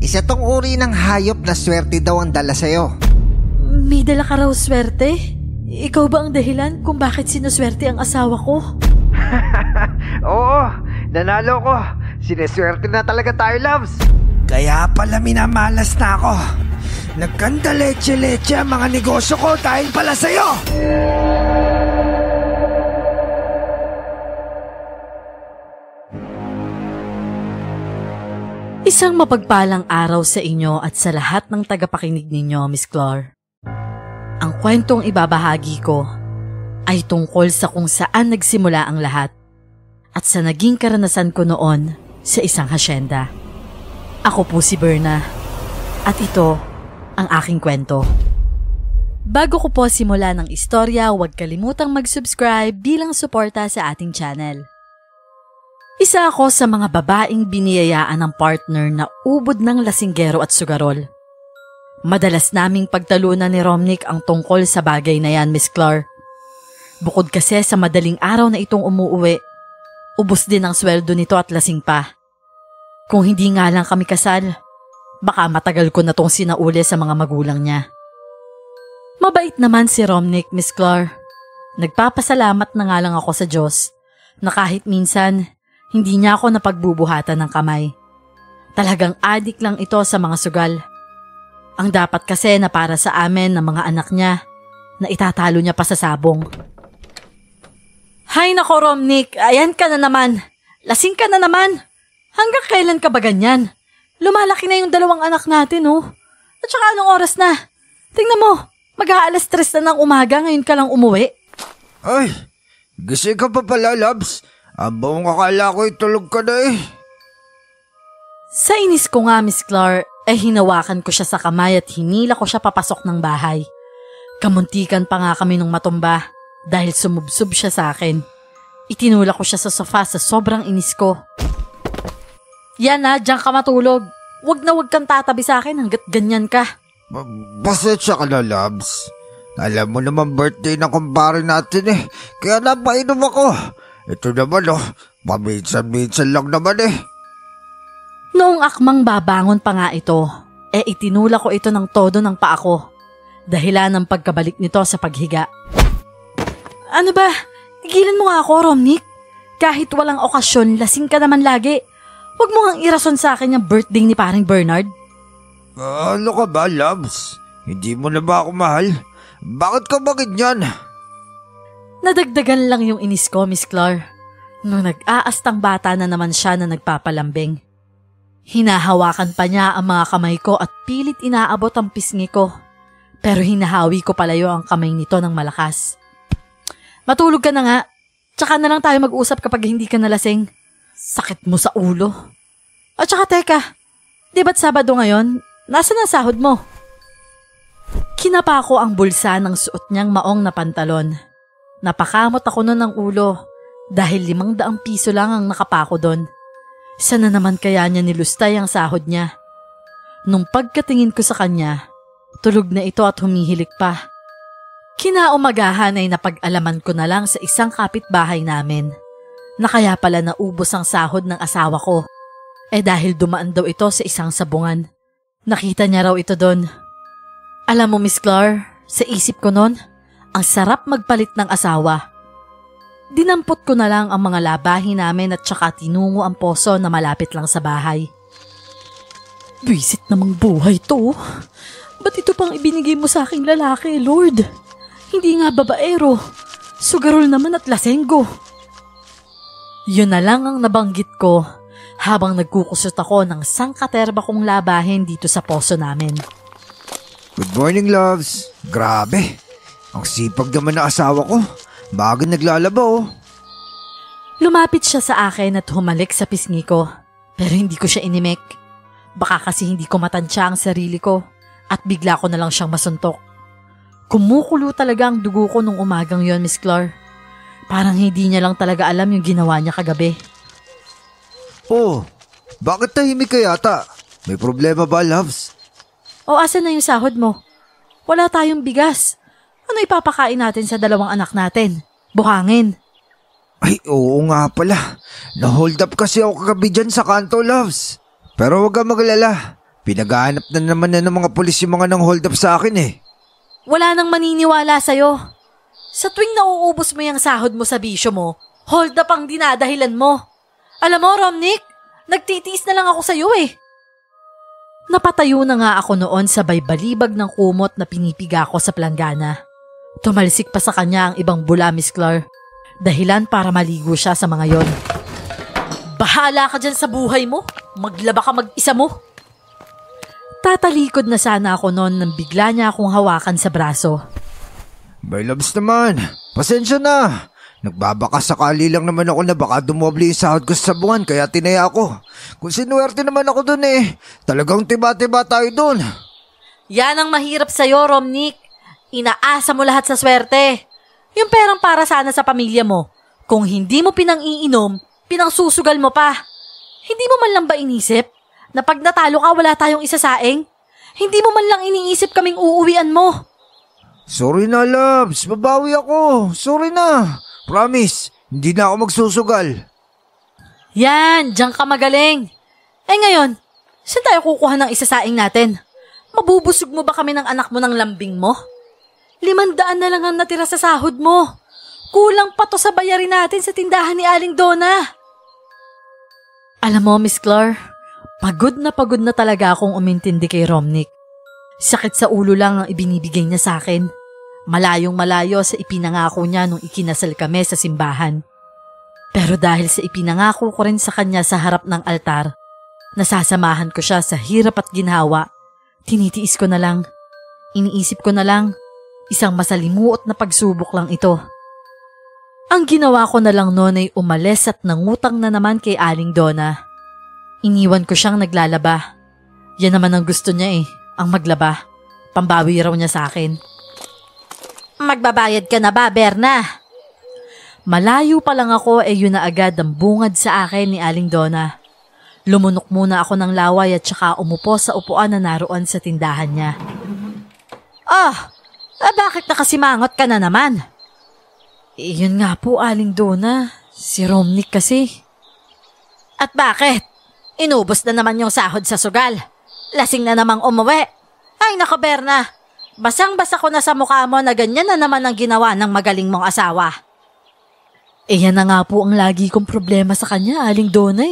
Isa tong uri ng hayop na swerte daw ang dala sa'yo. May dala ka raw swerte? Ikaw ba ang dahilan kung bakit sinuswerte ang asawa ko? Oo, nanalo ko. Sineswerte na talaga tayo, loves. Kaya pala minamalas na ako. Nagkanda leche-leche ang mga negosyo ko dahil pala sa'yo. Isang mapagpalang araw sa inyo at sa lahat ng tagapakinig ninyo, Miss Claire. Ang kwentong ibabahagi ko ay tungkol sa kung saan nagsimula ang lahat at sa naging karanasan ko noon sa isang hasyenda. Ako po si Berna at ito ang aking kwento. Bago ko po simula ng istorya, huwag kalimutang mag-subscribe bilang suporta sa ating channel. Isa ako sa mga babaeng biniyayaan ng partner na ubod ng lasinggero at sugarol. Madalas naming pagtalunan ni Romnick ang tungkol sa bagay na yan, Miss Claire. Bukod kasi sa madaling araw na itong umuuwi, ubos din ang sweldo nito at lasing pa. Kung hindi nga lang kami kasal, baka matagal ko na tong sinauli sa mga magulang niya. Mabait naman si Romnick, Miss Claire. Nagpapasalamat na nga lang ako sa Diyos na kahit minsan, hindi niya ako napagbubuhatan ng kamay. Talagang adik lang ito sa mga sugal. Ang dapat kasi na para sa amin ng mga anak niya na itatalo niya pa sa sabong. Hay nako Romnick, ayan ka na naman. Lasing ka na naman. Hanggang kailan ka ba ganyan? Lumalaki na yung dalawang anak natin, oh. At saka anong oras na? Tingnan mo, mag-aalas 3 na ng umaga ngayon ka lang umuwi. Ay, gising ka pa pala, Labs. Abang akala ko itulog ka na eh. Sa inis ko nga, Miss Claire, hinawakan ko siya sa kamay at hinila ko siya papasok ng bahay. Kamuntikan pa nga kami nung matumba dahil sumubsob siya sa akin. Itinulak ko siya sa sofa sa sobrang inis ko. Yan na, diyan ka matulog. Wag na wag kang tatabi sa akin hanggat ganyan ka. Pasensya ka na, Labs. Alam mo naman birthday ng kumpare natin eh. Kaya napainom ako. Ito naman paminsan-minsan lang naman eh. Noong akmang babangon pa nga ito, itinulak ko ito ng todo ng paa ko. Dahilan ng pagkabalik nito sa paghiga. Ano ba? Tigilan mo nga ako, Romnick. Kahit walang okasyon, lasing ka naman lagi. Huwag mo ngang irason sa akin yung birthday ni paring Bernard. Ano ka ba, Labs? Hindi mo na ba ako mahal? Bakit ka ba ganyan? Nadagdagan lang yung inis ko, Miss Claire. Nung nag-aastang bata na naman siya na nagpapalambing. Hinahawakan pa niya ang mga kamay ko at pilit inaabot ang pisngi ko. Pero hinahawi ko palayo ang kamay nito ng malakas. Matulog ka na nga. Tsaka na lang tayo mag-usap kapag hindi ka nalasing. Sakit mo sa ulo. At saka teka, di ba't Sabado ngayon? Nasaan ang sahod mo? Kinapa ko ang bulsa ng suot niyang maong na pantalon. Napakamot ako nun ng ulo dahil 500 piso lang ang nakapako doon. Sana naman kaya niya nilustay ang sahod niya. Nung pagkatingin ko sa kanya, tulog na ito at humihilik pa. Kinaumagahan ay napag-alaman ko na lang sa isang kapitbahay namin na kaya pala naubos ang sahod ng asawa ko. Dahil dumaan daw ito sa isang sabungan. Nakita niya raw ito doon. Alam mo, Miss Claire, sa isip ko noon, ang sarap magpalit ng asawa. Dinampot ko na lang ang mga labahin namin at saka tinungo ang poso na malapit lang sa bahay. Bisit namang buhay to. Ba't ito pang ibinigay mo sa aking lalaki, Lord? Hindi nga babaero. Sugarol naman at lasenggo. Yun na lang ang nabanggit ko habang nagkukusot ako ng sangkaterba kong labahin dito sa poso namin. Good morning, Loves. Grabe. Ang sipag naman na asawa ko. Bago naglalaba oh. Lumapit siya sa akin at humalik sa pisngi ko. Pero hindi ko siya inimik. Baka kasi hindi ko matansya ang sarili ko at bigla ko na lang siyang masuntok. Kumukulo talaga ang dugo ko nung umagang yon, Miss Claire. Parang hindi niya lang talaga alam yung ginawa niya kagabi. Oh, bakit tahimik ka yata? May problema ba, Loves? O asan na yung sahod mo? Wala tayong bigas. Ano ipapakain natin sa 2 anak natin? Buhangin. Ay, oo nga pala. Na-hold up kasi ako kagabi dyan sa kanto, Loves. Pero huwag kang maglala. Pinagahanap na naman ng mga pulis yung mga nang hold up sa akin eh. Wala nang maniniwala sa'yo. Sa tuwing nauubos mo yung sahod mo sa bisyo mo, hold up ang dinadahilan mo. Alam mo, Romnick, nagtitiis na lang ako sa'yo eh. Napatayo na nga ako noon sabay balibag ng kumot na pinipiga ko sa planggana. Tumalsik pa sa kanya ang ibang bula, Miss Claire. Dahilan para maligo siya sa mga yon. Bahala ka dyan sa buhay mo. Maglaba ka mag-isa mo. Tatalikod na sana ako noon nang bigla niya akong hawakan sa braso. My loves naman, pasensya na. Nagbabaka sakali lang naman ako na baka dumoble yung sahod ko sa buwan kaya tinaya ako. Kung sinuwerte naman ako dun eh, talagang tiba-tiba tayo dun. Yan ang mahirap sa'yo, Romnick. Inaasa mo lahat sa swerte. Yung perang para sana sa pamilya mo. Kung hindi mo pinang-iinom, pinang-susugal mo pa. Hindi mo man lang ba inisip na pag natalo ka wala tayong isasaing? Hindi mo man lang iniisip kaming uuwian mo. Sorry na, loves. Babawi ako. Sorry na. Promise, hindi na ako magsusugal. Yan, diyan ka magaling. Eh ngayon, saan tayo kukuha ng isasaing natin? Mabubusog mo ba kami ng anak mo ng lambing mo? 500 na lang ang natira sa sahod mo. Kulang pa to sa bayarin natin sa tindahan ni Aling Donna. Alam mo, Miss Claire, pagod na talaga akong umintindi kay Romnick. Sakit sa ulo lang ang ibinibigay niya sa akin. Malayong malayo sa ipinangako niya nung ikinasal kami sa simbahan. Pero dahil sa ipinangako ko rin sa kanya sa harap ng altar, nasasamahan ko siya sa hirap at ginhawa. Tinitiis ko na lang. Iniisip ko na lang, isang masalimuot na pagsubok lang ito. Ang ginawa ko na lang noon ay umalis at nangutang na naman kay Aling Donna. Iniwan ko siyang naglalaba. Yan naman ang gusto niya ang maglaba. Pambawi raw niya sa akin. Magbabayad ka na ba, Berna? Malayo pa lang ako yun na agad ang bungad sa akin ni Aling Donna. Lumunok muna ako ng laway at saka umupo sa upuan na naroon sa tindahan niya. Bakit nakasimangot ka na naman? Yun nga po, Aling Donna. Si Romnick kasi. At bakit? Inubos na naman yung sahod sa sugal. Lasing na namang umuwi. Ay nako, Berna. Basang-basa ko na sa mukha mo na ganyan na naman ang ginawa ng magaling mong asawa. Yan na nga po ang lagi kong problema sa kanya, Aling Donna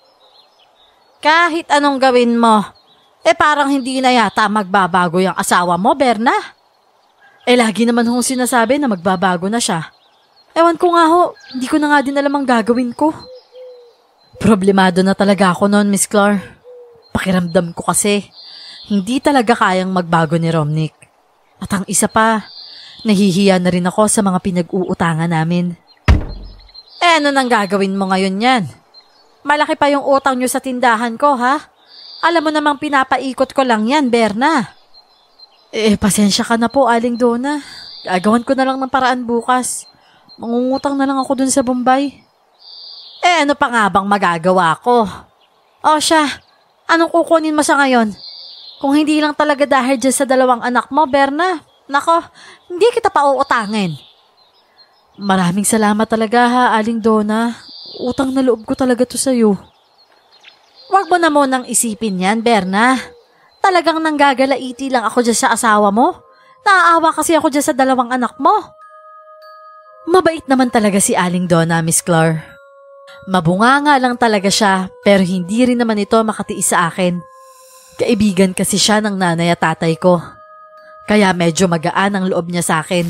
Kahit anong gawin mo, parang hindi na yata magbabago yung asawa mo, Berna. Lagi naman hong sinasabi na magbabago na siya. Ewan ko nga hindi ko na nga din alam ang gagawin ko. Problemado na talaga ako noon, Miss Claire. Pakiramdam ko kasi, hindi talaga kayang magbago ni Romnick. At ang isa pa, nahihiya na rin ako sa mga pinag-uutangan namin. Ano nang gagawin mo ngayon yan? Malaki pa yung utang nyo sa tindahan ko, ha? Alam mo namang pinapaikot ko lang yan, Berna. Pasensya ka na po, Aling Donna. Gagawan ko na lang ng paraan bukas. Mangungutang na lang ako dun sa Bombay. Ano pa nga bang magagawa ko? Siya, anong kukunin mo sa ngayon? Kung hindi lang talaga dahil dyan sa 2 anak mo, Berna, nako, hindi kita pa uutangin. Maraming salamat talaga ha, Aling Donna. Utang na loob ko talaga to sa'yo. Huwag mo na munang isipin yan, Berna. Talagang nanggagalaiti lang ako dyan sa asawa mo. Naaawa kasi ako dyan sa 2 anak mo. Mabait naman talaga si Aling Donna, Miss Claire. Mabunganga lang talaga siya, pero hindi rin naman ito makatiis sa akin. Kaibigan kasi siya ng nanay at tatay ko. Kaya medyo magaan ang loob niya sa akin.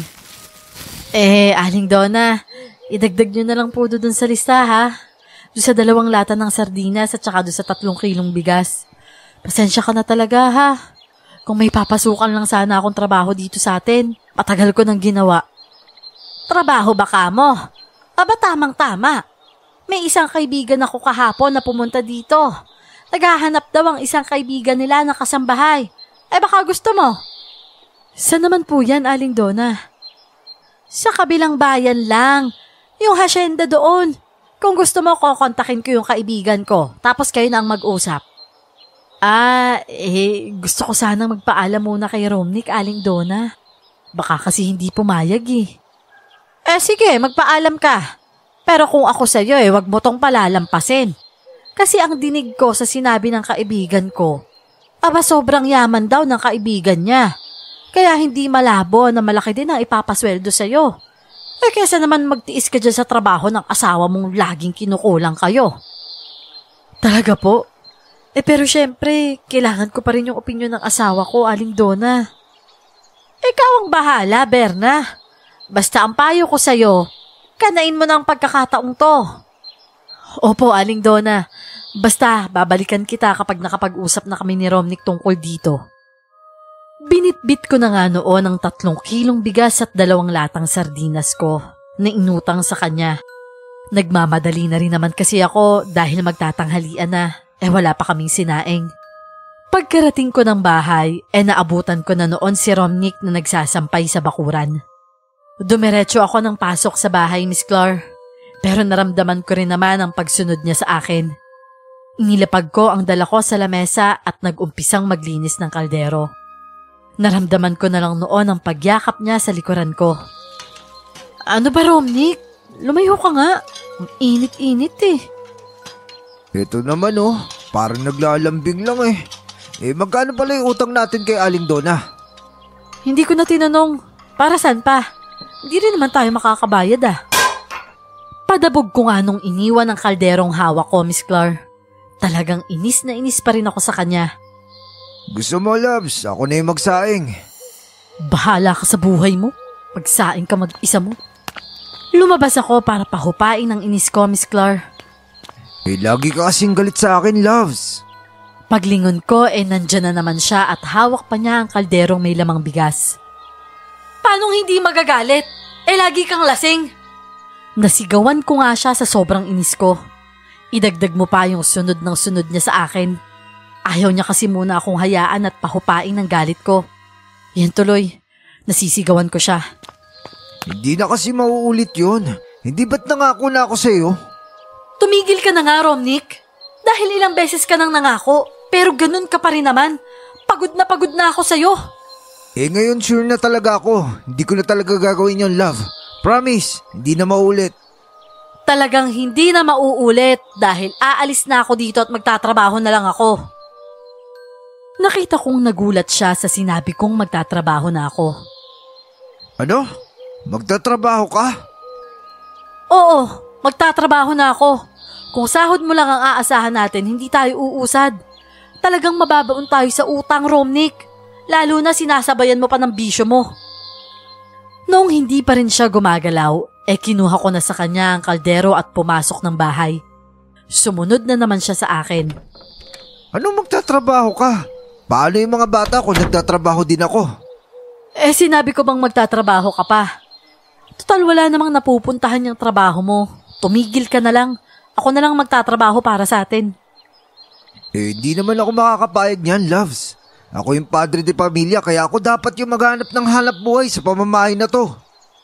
Aling Donna, idagdag niyo na lang po doon sa lista ha. Doon sa 2 lata ng sardinas at saka doon sa 3 kilong bigas. Pasensya ka na talaga ha. Kung may papasukan lang sana akong trabaho dito sa atin, matagal ko nang ginawa. Trabaho ba ka mo? Aba tamang-tama. May isang kaibigan ako kahapon na pumunta dito. Naghahanap daw ang isang kaibigan nila na kasambahay. Baka gusto mo? Saan naman po yan, Aling Donna? Sa kabilang bayan lang. Yung hasyenda doon. Kung gusto mo, kukontakin ko yung kaibigan ko. Tapos kayo na ang mag-usap. Gusto ko sanang magpaalam muna kay Romnick, Aling Donna. Baka kasi hindi pumayag sige, magpaalam ka. Pero kung ako sa'yo wag mo tong palalampasin. Kasi ang dinig ko sa sinabi ng kaibigan ko, Aba sobrang yaman daw ng kaibigan niya. Kaya hindi malabo na malaki din ang ipapasweldo sa'yo. Kesa naman magtiis ka dyan sa trabaho ng asawa mong laging kinukulang kayo. Talaga po? Pero syempre, kailangan ko pa rin yung opinyon ng asawa ko, Aling Donna. Ikaw ang bahala, Berna. Basta ang payo ko sa'yo, kanain mo ng pagkakataong to. Opo, Aling Donna. Basta, babalikan kita kapag nakapag-usap na kami ni Romnick tungkol dito. Binitbit ko na nga noon ang 3 kilong bigas at 2 latang sardinas ko na inutang sa kanya. Nagmamadali na rin naman kasi ako dahil magtatanghalian na, wala pa kaming sinaing. Pagkarating ko ng bahay, naabutan ko na noon si Romnick na nagsasampay sa bakuran. Dumiretso ako ng pasok sa bahay, Miss Clar, pero naramdaman ko rin naman ang pagsunod niya sa akin. Inilapag ko ang dala ko sa lamesa at nag-umpisang maglinis ng kaldero. Naramdaman ko na lang noon ang pagyakap niya sa likuran ko. Ano ba, Romnick? Lumayo ka nga. Ang init-init eh. Ito naman parang naglalambing lang eh. Magkano pala yung utang natin kay Aling Donna? Hindi ko na tinanong. Para saan pa? Hindi rin naman tayo makakabayad ah. Padabog ko nga nung iniwan ang kalderong hawak ko, Miss Clar. Talagang inis na inis pa rin ako sa kanya. Gusto mo, loves? Ako na yung magsaing. Bahala ka sa buhay mo. Magsaing ka mag-isa mo. Lumabas ako para pahupain ang inis ko, Miss Clar. Lagi ka kasing galit sa akin, loves. Paglingon ko, nandyan na naman siya at hawak pa niya ang kalderong may lamang bigas. Paano hindi magagalit? Lagi kang lasing. Nasigawan ko nga siya sa sobrang inis ko. Idagdag mo pa yung sunod ng sunod niya sa akin. Ayaw niya kasi muna akong hayaan at pahupain ng galit ko. Yan tuloy, nasisigawan ko siya. Hindi na kasi mauulit yun. Hindi ba't nangako na ako sa'yo? Tumigil ka na nga, Romnick. Dahil ilang beses ka nang nangako, pero ganun ka pa rin naman. Pagod na ako sa'yo. Ngayon sure na talaga ako. Hindi ko na talaga gagawin yon, love. Promise, hindi na maulit. Talagang hindi na mauulit dahil aalis na ako dito at magtatrabaho na lang ako. Nakita kong nagulat siya sa sinabi kong magtatrabaho na ako. Ano? Magtatrabaho ka? Oo, magtatrabaho na ako. Kung sahod mo lang ang aasahan natin, hindi tayo uusad. Talagang mababaon tayo sa utang, Romnick. Lalo na sinasabayan mo pa ng bisyo mo. Noong hindi pa rin siya gumagalaw, kinuha ko na sa kanya ang kaldero at pumasok ng bahay. Sumunod na naman siya sa akin. Ano magtatrabaho ka? Paano yung mga bata kung nagtatrabaho din ako? Sinabi ko bang magtatrabaho ka pa? Total wala namang napupuntahan yung trabaho mo. Tumigil ka na lang. Ako na lang magtatrabaho para sa atin. Hindi naman ako makakapayag niyan, loves. Ako yung padre de pamilya kaya ako dapat yung maghanap ng hanap buhay sa pamamahay na to.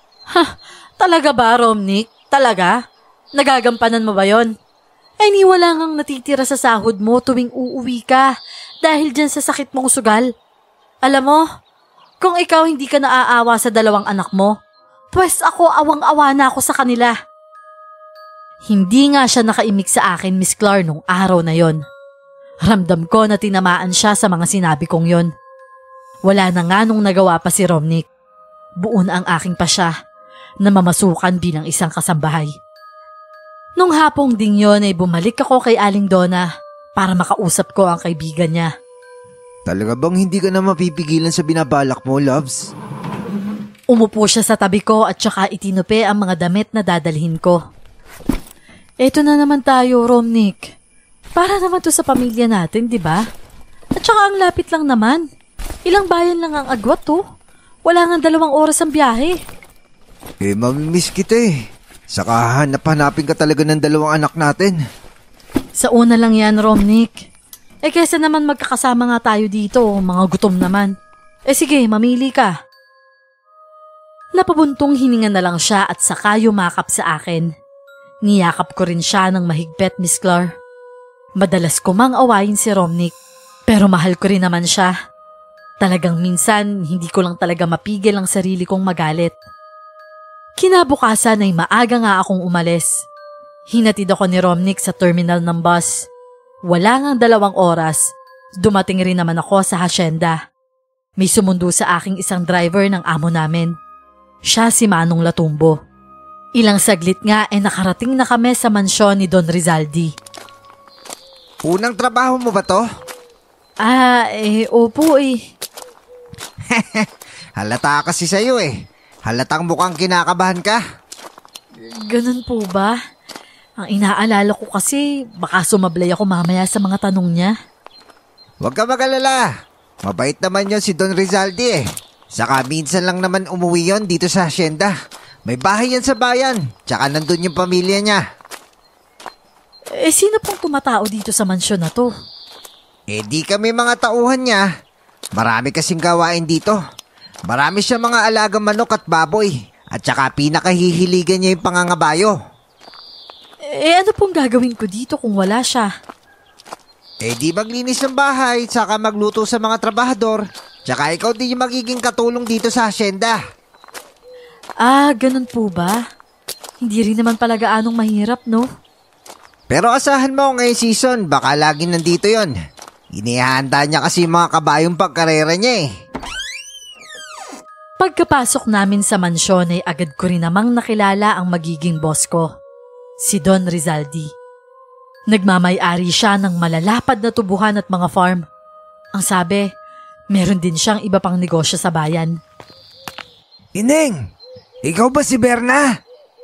Talaga ba, Romnick? Talaga? Nagagampanan mo ba yon? Ni wala ngang natitira sa sahod mo tuwing uuwi ka dahil dyan sa sakit mong sugal. Alam mo, kung ikaw hindi ka naaawa sa 2 anak mo, pues ako awang-awa na ako sa kanila. Hindi nga siya nakaimik sa akin, Miss Clar, nung araw na yon. Ramdam ko na tinamaan siya sa mga sinabi kong yon. Wala na nga nung nagawa pa si Romnick. Buon ang aking pasya na mamasukan bilang isang kasambahay. Nung hapong ding yon bumalik ako kay Aling Donna para makausap ko ang kaibigan niya. Talaga bang hindi ka na mapipigilan sa binabalak mo, loves? Umupo siya sa tabi ko at saka itinupi ang mga damit na dadalhin ko. Eto na naman tayo, Romnick. Para naman to sa pamilya natin, di ba? At saka ang lapit lang naman. Ilang bayan lang ang agwat to. Wala nga 2 oras ang biyahe. Mamimiss kita eh. Saka hanap-hanapin ka talaga ng 2 anak natin. Sa una lang yan, Romnick. Kesa naman magkakasama nga tayo dito, mga gutom naman. Sige, mamili ka. Napabuntong hininga na lang siya at saka yumakap sa akin. Niyakap ko rin siya ng mahigpit, Miss Clar. Madalas ko mang awayin si Romnick, pero mahal ko rin naman siya. Talagang minsan, hindi ko lang talaga mapigil ang sarili kong magalit. Kinabukasan ay maaga nga akong umalis. Hinatid ako ni Romnick sa terminal ng bus. Wala ngang 2 oras, Dumating rin naman ako sa hasyenda. May sumundo sa aking isang driver ng amo namin. Siya si Manong Latumbo. Ilang saglit nga nakarating na kami sa mansyon ni Don Rizaldi. Unang trabaho mo ba to? Opo Halata kasi sa'yo Halatang mukhang kinakabahan ka. Ganun po ba? Ang inaalala ko kasi baka sumablay ako mamaya sa mga tanong niya. Huwag ka mag-alala. Mabait naman yon si Don Rizaldi Saka minsan lang naman umuwi yon dito sa hasyenda. May bahay yan sa bayan. Tsaka nandun yung pamilya niya. Sino pong tumatao dito sa mansyon na to? Di kami mga tauhan niya. Marami kasing gawain dito. Marami siya mga alagang manok at baboy. At saka pinakahihiligan niya yung pangangabayo. Ano pong gagawin ko dito kung wala siya? Di maglinis ng bahay, saka magluto sa mga trabahador. Tsaka ikaw din yung magiging katulong dito sa hasyenda. Ganun po ba? Hindi rin naman pala gaanong mahirap, no? Pero asahan mo ngayong season, baka lagi nandito yon. Inihanda niya kasi yung mga kabayong pagkarera niya Pagkapasok namin sa mansyon ay agad ko rin namang nakilala ang magiging boss ko, si Don Rizaldi. Nagmamay-ari siya ng malalapad na tubuhan at mga farm. Ang sabi, meron din siyang iba pang negosyo sa bayan. Ineng, ikaw ba si Berna?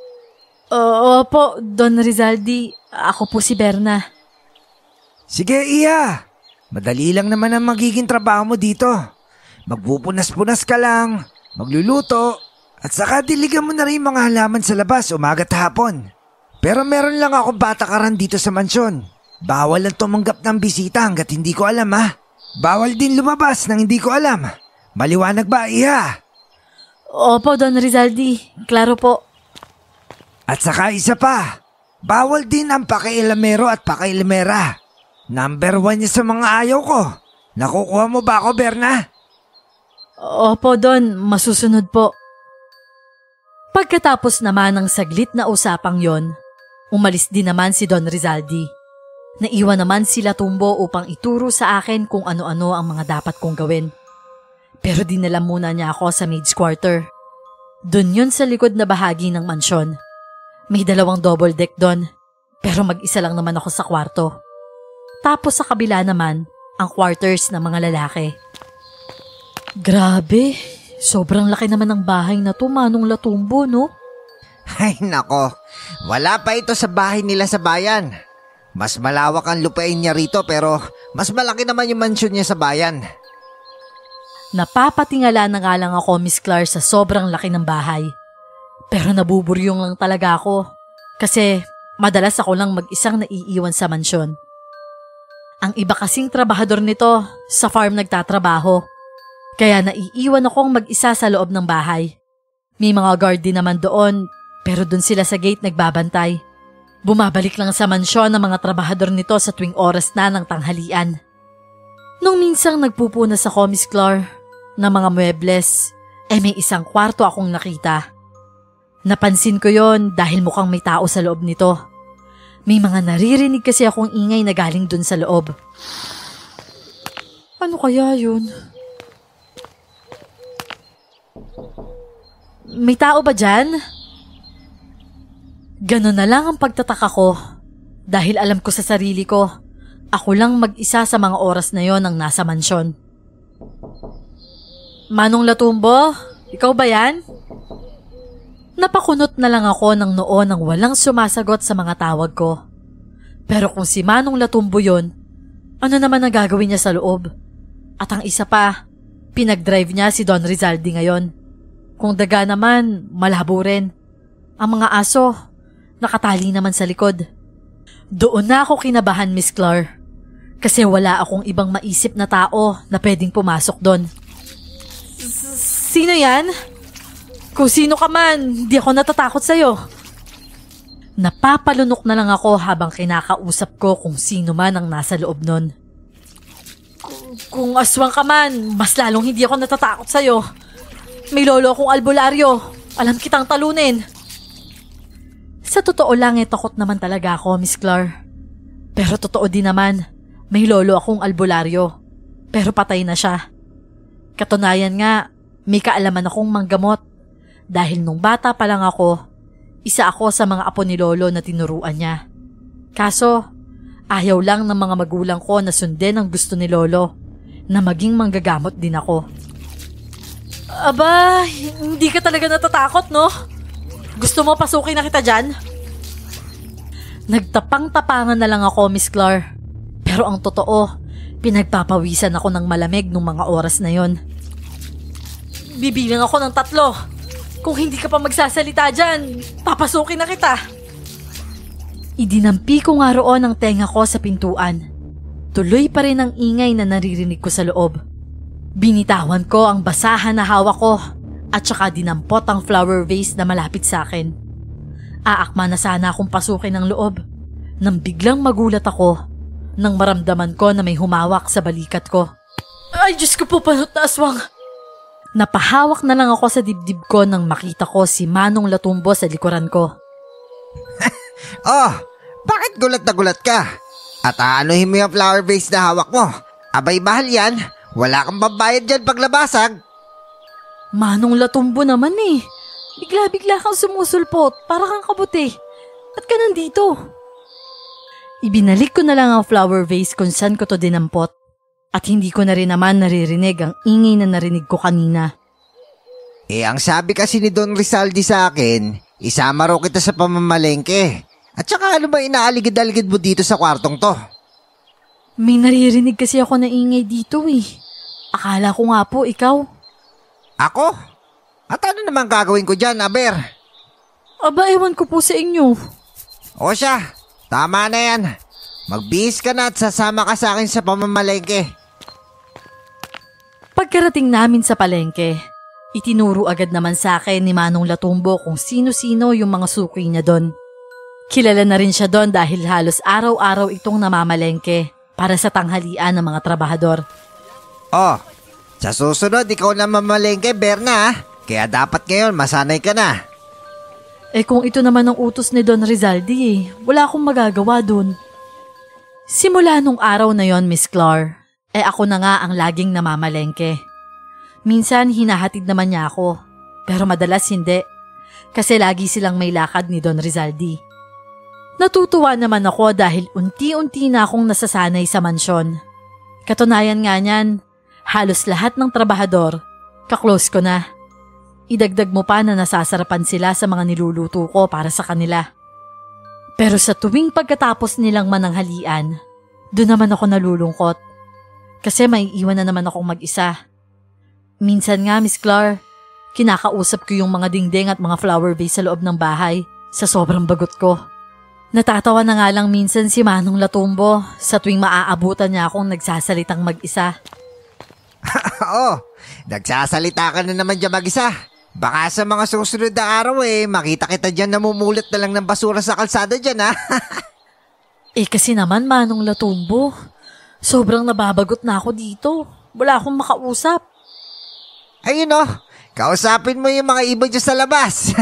Opo, Don Rizaldi. Ako po si Berna. Sige, Iya. Madali lang naman ang magiging trabaho mo dito. Magpupunas-punas ka lang, magluluto, at saka diligan mo na rin mga halaman sa labas umaga at hapon. Pero meron lang akong batakaran dito sa mansyon. Bawal lang tumanggap ng bisita hanggat hindi ko alam Bawal din lumabas nang hindi ko alam. Maliwanag ba, Iya? Opo, Don Rizaldi. Klaro po. At saka isa pa, bawal din ang pakailamero at pakailamera. Number 1 niya sa mga ayaw ko. Nakukuha mo ba ako, Berna? Opo, Don. Masusunod po. Pagkatapos naman ng saglit na usapang yon, umalis din naman si Don Rizaldi. Naiwan naman si Latumbo upang ituro sa akin kung ano-ano ang mga dapat kong gawin. Pero dinala muna niya ako sa maid's quarter. Doon yun sa likod na bahagi ng mansyon. May 2 double deck doon, pero mag-isa lang naman ako sa kwarto. Tapos sa kabila naman, ang quarters ng mga lalaki. Grabe, sobrang laki naman ng bahay na to, Manong Latumbo, no? Ay nako, wala pa ito sa bahay nila sa bayan. Mas malawak ang lupain niya rito pero mas malaki naman yung mansyon niya sa bayan. Napapatingala na nga lang ako, Miss Clark, sa sobrang laki ng bahay. Pero nabuburyong lang talaga ako kasi madalas ako lang mag-isang naiiwan sa mansyon. Ang iba kasing trabahador nito sa farm nagtatrabaho, kaya naiiwan akong mag-isa sa loob ng bahay. May mga guard din naman doon, pero doon sila sa gate nagbabantay. Bumabalik lang sa mansyon ang mga trabahador nito sa tuwing oras na ng tanghalian. Nung minsang nagpupunas ako, Miss Clark, ng mga muebles, may isang kwarto akong nakita. Napansin ko yon dahil mukhang may tao sa loob nito. May mga naririnig kasi akong ingay na galing dun sa loob. Ano kaya yun? May tao ba dyan? Ganon na lang ang pagtataka ko dahil alam ko sa sarili ko, ako lang mag-isa sa mga oras na yon ang nasa mansyon. Manong Latumbo, ikaw ba yan? Napakunot na lang ako ng noo nang walang sumasagot sa mga tawag ko. Pero kung si Manong Latumbo yun, ano naman ang gagawin niya sa loob? At ang isa pa, pinag-drive niya si Don Rizaldi ngayon. Kung daga naman, malabo rin. Ang mga aso, nakatali naman sa likod. Doon na ako kinabahan, Miss Clark. Kasi wala akong ibang maisip na tao na pwedeng pumasok doon. Sino yan? Kung sino ka man, di ako natatakot sa'yo. Napapalunok na lang ako habang kinakausap ko kung sino man ang nasa loob nun. Kung aswang ka man, mas lalong hindi ako natatakot sa'yo. May lolo akong albularyo. Alam kitang talunin. Sa totoo lang takot naman talaga ako, Miss Clark. Pero totoo din naman, May lolo akong albularyo, pero patay na siya. Katunayan nga, may kaalaman akong manggamot dahil nung bata pa lang ako, isa ako sa mga apo ni lolo na tinuruan niya. Kaso, ayaw lang ng mga magulang ko na sundin ang gusto ni lolo na maging manggagamot din ako. Aba, hindi ka talaga natatakot, no? Gusto mo pasukin na kita dyan? Nagtapang-tapangan na lang ako, Miss Clar. Pero ang totoo, pinagpapawisan ako ng malamig nung mga oras na yon. Bibilang ako ng 3. Kung hindi ka pa magsasalita dyan, papasukin na kita. Idinampi ko nga roon ang tenga ko sa pintuan. Tuloy pa rin ang ingay na naririnig ko sa loob. Binitawan ko ang basahan na hawak ko at saka dinampot ang flower vase na malapit sa akin. Aakma na sana akong pasukin ng loob nang biglang magulat ako nang maramdaman ko na may humawak sa balikat ko. Ay, Diyos ko po, panot na aswang! Napahawak na lang ako sa dibdib ko nang makita ko si Manong Latumbo sa likuran ko. Oh, bakit gulat na gulat ka? At aanuhin mo yung flower vase na hawak mo? Abay, mahal yan. Wala kang babayad dyan paglabasag. Manong Latumbo naman eh. Bigla-bigla kang sumusulpot, para kang kabuti. Ba't ka nandito? Ibinalik ko na lang ang flower vase kung saan ko to dinampot. At hindi ko na rin naman naririnig ang ingay na narinig ko kanina. Ang sabi kasi ni Don Rizaldi sa akin, isama raw kita sa pamamalengke. At saka ano ba inaaligid-aligid mo dito sa kwartong to? May naririnig kasi ako na ingay dito eh. Akala ko nga po ikaw. Ako? At ano naman gagawin ko dyan, Aber? Aba, ewan ko po sa inyo. O siya, tama na yan. Magbihis ka na at sasama ka sa akin sa pamamalengke. Pagkarating namin sa palengke, itinuro agad naman sa akin ni Manong Latumbo kung sino-sino yung mga suki niya doon. Kilala na rin siya doon dahil halos araw-araw itong namamalengke para sa tanghalian ng mga trabahador. Oh, sa susunod ikaw na mamalengke, Berna. Kaya dapat ngayon masanay ka na. Kung ito naman ang utos ni Don Rizaldi wala akong magagawa doon. Simula nung araw na yon, Miss Clar, ako na nga ang laging namamalengke. Minsan hinahatid naman niya ako, pero madalas hindi, kasi lagi silang may lakad ni Don Rizaldi. Natutuwa naman ako dahil unti-unti na akong nasasanay sa mansyon. Katunayan nga niyan, halos lahat ng trabahador, kaklose ko na. Idagdag mo pa na nasasarapan sila sa mga niluluto ko para sa kanila. Pero sa tuwing pagkatapos nilang mananghalian, doon naman ako nalulungkot. Kasi may iwan na naman akong mag-isa. Minsan nga, Miss Clar, kinakausap ko yung mga dingding at mga flower vase sa loob ng bahay sa sobrang bagot ko. Natatawa na nga lang minsan si Manong Latumbo sa tuwing maaabutan niya akong nagsasalitang mag-isa. Oo, nagsasalita ka na naman dyan mag-isa. Baka sa mga susunod na araw makita kita dyan namumulat na lang ng basura sa kalsada dyan ha. Kasi naman Manong Latumbo, sobrang nababagot na ako dito. Wala akong makausap. Ayun kausapin mo yung mga ibon dyan sa labas.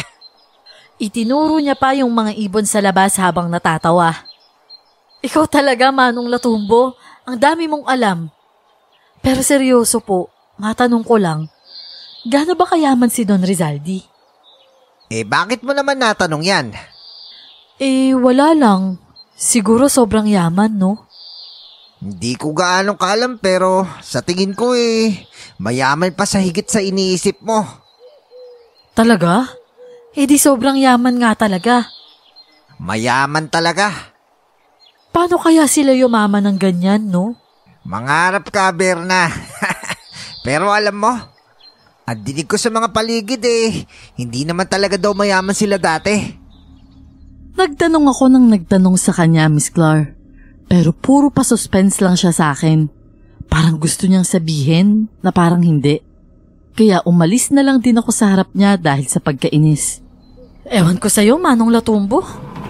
Itinuro niya pa yung mga ibon sa labas habang natatawa. Ikaw talaga, Manong Latumbo. Ang dami mong alam. Pero seryoso po, matanong ko lang, gaano ba kayaman si Don Rizaldi? Bakit mo naman natanong yan? Wala lang. Siguro sobrang yaman, no? Hindi ko gaanong kaalam pero sa tingin ko mayaman pa sa higit sa iniisip mo. Talaga? Di sobrang yaman nga talaga. Mayaman talaga. Paano kaya sila yumaman ng ganyan, no? Mangarap ka, Berna. Pero alam mo, ang dinig ko sa mga paligid hindi naman talaga daw mayaman sila dati. Nagtanong ako ng nagtanong sa kanya, Miss Clar. Pero puro pa suspense lang siya sa akin. Parang gusto niyang sabihin na parang hindi. Kaya umalis na lang din ako sa harap niya dahil sa pagkainis. Ewan ko sa'yo, Manong Latumbo.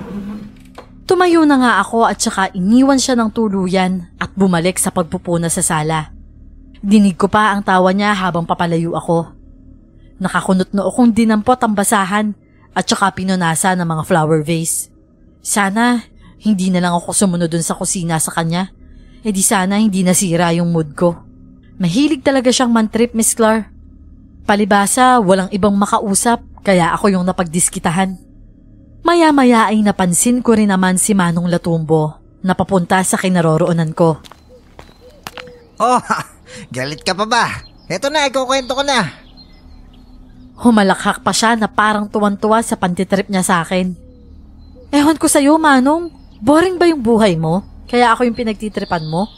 Tumayo na nga ako at saka iniwan siya ng tuluyan at bumalik sa pagpupuna sa sala. Dinig ko pa ang tawa niya habang papalayo ako. Nakakunot na akong dinampot ang basahan at saka pinunasa ng mga flower vase. Sana hindi na lang ako sumunod dun sa kusina sa kanya. E di sana hindi nasira yung mood ko. Mahilig talaga siyang mantrip, Miss Clar. Palibasa, walang ibang makausap, kaya ako yung napagdiskitahan. Maya-maya ay napansin ko rin naman si Manong Latumbo na papunta sa kinaroroonan ko. Oh, galit ka pa ba? Eto na, ikukwento ko na. Humalakhak pa siya na parang tuwan-tuwa sa pantitrip niya sa akin. Ewan ko sa'yo, Manong. Boring ba yung buhay mo? Kaya ako yung pinagtitripan mo?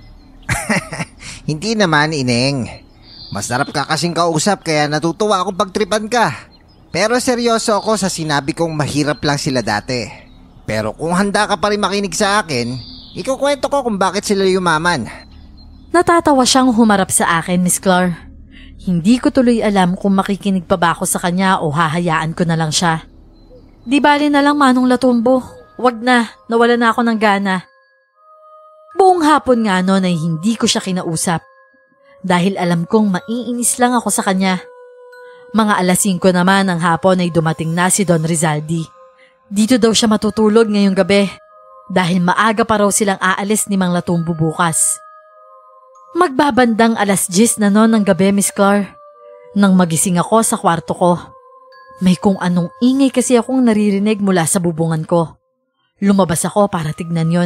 Hindi naman, Ineng. Masarap ka kasing kausap kaya natutuwa akong pagtripan ka. Pero seryoso ako sa sinabi kong mahirap lang sila dati. Pero kung handa ka pa rin makinig sa akin, ikukwento ko kung bakit sila yumaman. Natatawa siyang humarap sa akin, Miss Clar. Hindi ko tuloy alam kung makikinig pa ba ako sa kanya o hahayaan ko na lang siya. Di bali na lang, Manong Latumbo. Wag na, nawala na ako ng gana. Buong hapon nga noon ay hindi ko siya kinausap. Dahil alam kong maiinis lang ako sa kanya. Mga alas 5 naman ng hapon ay dumating na si Don Rizaldi. Dito daw siya matutulog ngayong gabi dahil maaga pa raw silang aalis ni Mang Latumbo bukas. Magbabandang alas 10 na noon ng gabi, Miss Clar. Nang magising ako sa kwarto ko. May kung anong ingay kasi akong naririnig mula sa bubungan ko. Lumabas ako para tignan yon.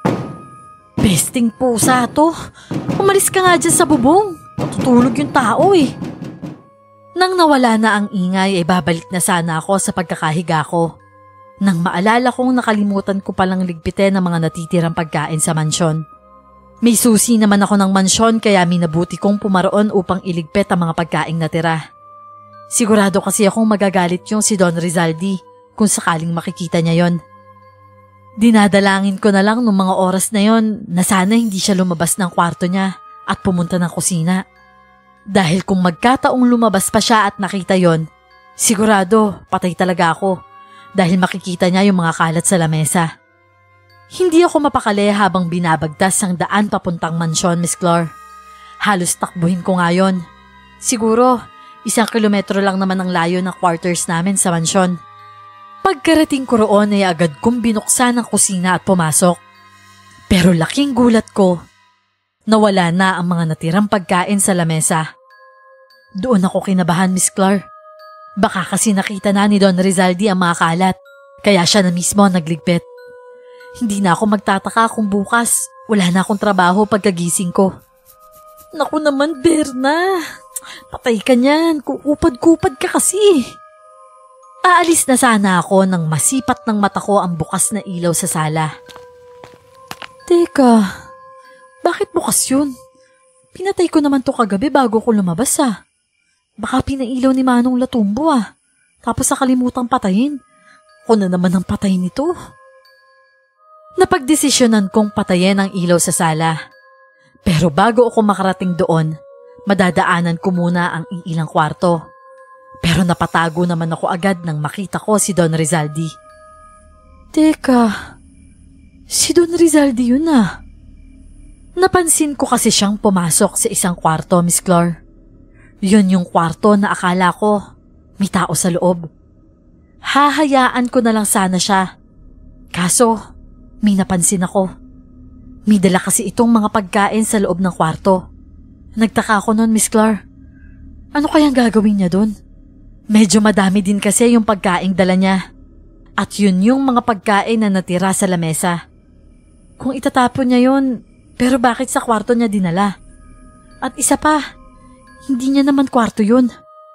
Besting pusa to. Umalis ka nga dyan sa bubong. Tutulog yung tao eh. Nang nawala na ang ingay ay babalik na sana ako sa pagkakahiga ko. Nang maalala kong nakalimutan ko palang ligpitin ang mga natitirang pagkain sa mansyon. May susi naman ako ng mansyon kaya minabuti kong pumaroon upang iligpit ang mga pagkaing natira. Sigurado kasi akong magagalit yung si Don Rizaldi kung sakaling makikita niya yon. Dinadalangin ko na lang nung mga oras na yon na sana hindi siya lumabas ng kwarto niya at pumunta ng kusina. Dahil kung magkataong lumabas pa siya at nakita yon, sigurado patay talaga ako dahil makikita niya yung mga kalat sa lamesa. Hindi ako mapakali habang binabagtas ang daan papuntang mansyon, Miss Clar. Halos takbuhin ko nga yon. Siguro, 1 kilometro lang naman ang layo ng quarters namin sa mansyon. Pagkarating ko roon ay agad kong binuksan ang kusina at pumasok. Pero laking gulat ko, nawala na ang mga natirang pagkain sa lamesa. Doon ako kinabahan, Miss Clar. Baka kasi nakita na ni Don Rizaldi ang mga kalat, kaya siya na mismo nagligpit. Hindi na ako magtataka kung bukas wala na akong trabaho pagkagising ko. Naku naman, Berna. Patay ka niyan, kuupad-kupad ka kasi. Aalis na sana ako nang masipat ng mata ko ang bukas na ilaw sa sala. Teka, bakit bukas yun? Pinatay ko naman to kagabi bago ko lumabas ah. Baka pinailaw ni Manong Latumbo ah. Tapos nakalimutang patayin. Ako na naman ang patay nito. Napagdesisyonan kong patayin ang ilaw sa sala. Pero bago ako makarating doon, madadaanan ko muna ang ilang kwarto. Pero napatago naman ako agad nang makita ko si Don Rizaldi. Teka, si Don Rizaldi yun ah. Napansin ko kasi siyang pumasok sa isang kwarto, Miss Clar. Yun yung kwarto na akala ko may tao sa loob. Hahayaan ko na lang sana siya. Kaso, may napansin ako. May dala kasi itong mga pagkain sa loob ng kwarto. Nagtaka ako noon, Miss Clar. Ano kayang gagawin niya doon? Medyo madami din kasi yung pagkaing dala niya. At yun yung mga pagkain na natira sa lamesa. Kung itatapon niya yun, pero bakit sa kwarto niya dinala? At isa pa, hindi niya naman kwarto yun.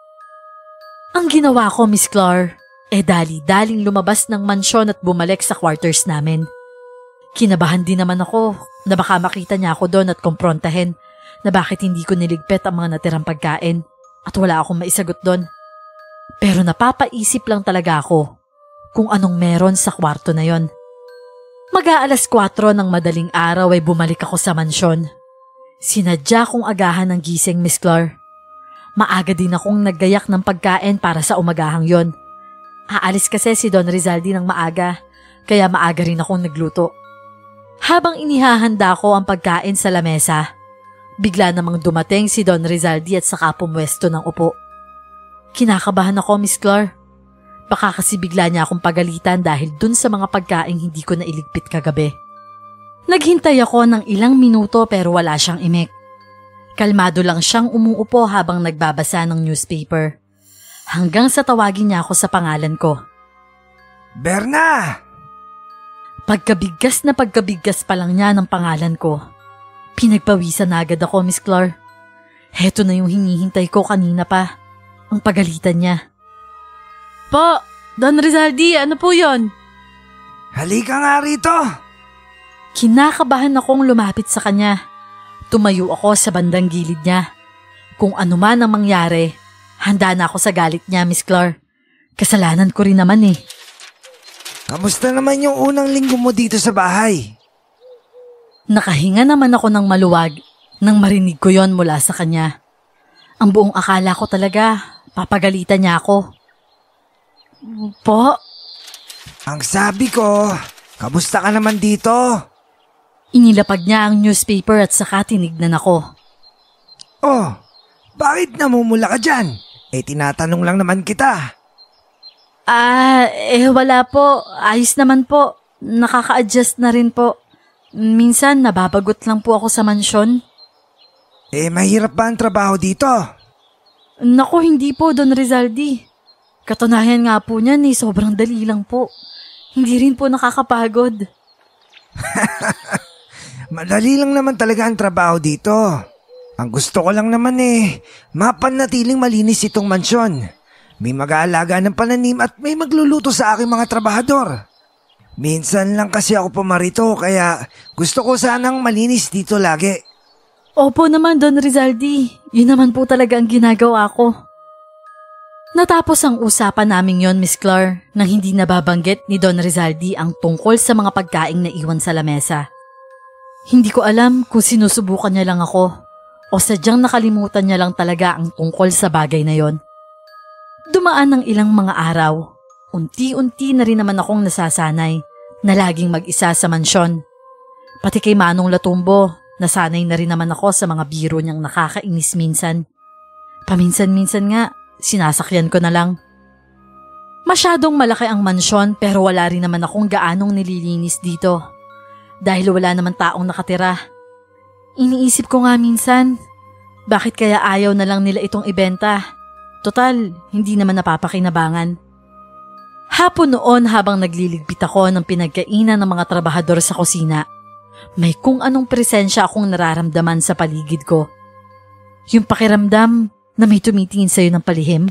Ang ginawa ko, Miss Clar, dali-daling lumabas ng mansyon at bumalik sa quarters namin. Kinabahan din naman ako na baka makita niya ako doon at kumprontahin na bakit hindi ko niligpit ang mga natirang pagkain at wala akong maisagot doon. Pero napapaisip lang talaga ako kung anong meron sa kwarto na yon. Mag-aalas 4 ng madaling araw ay bumalik ako sa mansyon. Sinadya kong agahan ng gising, Miss Clar. Maaga din akong naggayak ng pagkain para sa umagahang yon. Aalis kasi si Don Rizaldi ng maaga, kaya maaga rin akong nagluto. Habang inihahanda ko ang pagkain sa lamesa, bigla namang dumating si Don Rizaldi at saka pumwesto ng upo. Kinakabahan ako, Miss Clar. Baka kasi bigla niya akong pagalitan dahil dun sa mga pagkaing hindi ko nailigpit kagabi. Naghintay ako ng ilang minuto pero wala siyang imik. Kalmado lang siyang umuupo habang nagbabasa ng newspaper. Hanggang sa tawagin niya ako sa pangalan ko. Berna! Pagkabigkas pa lang niya ng pangalan ko. Pinagpawisan na agad ako, Miss Clark. Heto na yung hinihintay ko kanina pa. Ang pagalitan niya. Po, Don Rizaldi, ano po yon? Halika nga rito! Kinakabahan akong lumapit sa kanya. Tumayo ako sa bandang gilid niya. Kung ano man ang mangyari, handa na ako sa galit niya, Miss Clark. Kasalanan ko rin naman eh. Kamusta naman yung unang linggo mo dito sa bahay? Nakahinga naman ako ng maluwag nang marinig ko yon mula sa kanya. Ang buong akala ko talaga, papagalitan niya ako. Po? Ang sabi ko, kamusta ka naman dito? Inilapag niya ang newspaper at saka tinignan ako. Oh, bakit namumula ka dyan? Tinatanong lang naman kita. Wala po. Ayos naman po. Nakaka-adjust na rin po. Minsan nababagot lang po ako sa mansyon. Mahirap ba ang trabaho dito? Naku, hindi po, Don Rizaldi. Katunayan nga po niyan sobrang dali lang po. Hindi rin po nakakapagod. Madali lang naman talaga ang trabaho dito. Ang gusto ko lang naman mapanatiling malinis itong mansyon. May mag-aalaga ng pananim at may magluluto sa aking mga trabahador. Minsan lang kasi ako pumarito kaya gusto ko sanang malinis dito lagi. Opo naman, Don Rizaldi. Yun naman po talaga ang ginagawa ko. Natapos ang usapan naming yon, Miss Clark, nang hindi nababanggit ni Don Rizaldi ang tungkol sa mga pagkaing na iwan sa lamesa. Hindi ko alam kung sinusubukan niya lang ako o sadyang nakalimutan niya lang talaga ang tungkol sa bagay na yon. Dumaan ng ilang mga araw, unti-unti na rin naman akong nasasanay na laging mag-isa sa mansyon. Pati kay Manong Latumbo, nasanay na rin naman ako sa mga biro niyang nakakainis minsan. Paminsan-minsan nga, sinasakyan ko na lang. Masyadong malaki ang mansyon pero wala rin naman akong gaanong nililinis dito. Dahil wala naman taong nakatira. Iniisip ko nga minsan, bakit kaya ayaw na lang nila itong ibenta? Total, hindi naman napapakinabangan. Hapon noon habang nagliligpit ako ng pinagkainan ng mga trabahador sa kusina, may kung anong presensya akong nararamdaman sa paligid ko. Yung pakiramdam na may tumitingin sa'yo ng palihim.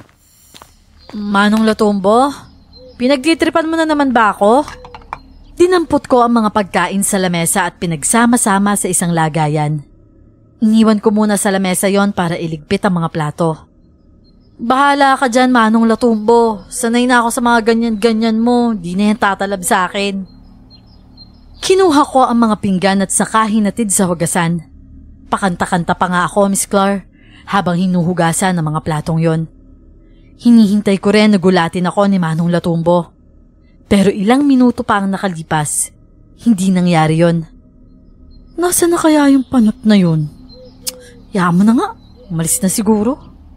Manong Latumbo, pinagtitripan mo na naman ba ako? Dinampot ko ang mga pagkain sa lamesa at pinagsama-sama sa isang lagayan. Iniwan ko muna sa lamesa yon para iligpit ang mga plato. Bahala ka dyan, Manong Latumbo. Sanay na ako sa mga ganyan-ganyan mo. Di na yan tatalab sa akin. Kinuha ko ang mga pinggan at saka hinatid sa hugasan. Pakanta-kanta pa nga ako, Miss Clark, habang hinuhugasan ang mga platong yon. Hinihintay ko rin na gulatin ako ni Manong Latumbo. Pero ilang minuto pa ang nakalipas, hindi nangyari yon. Nasaan na kaya yung panot na yun? Yaman na nga, umalis na siguro.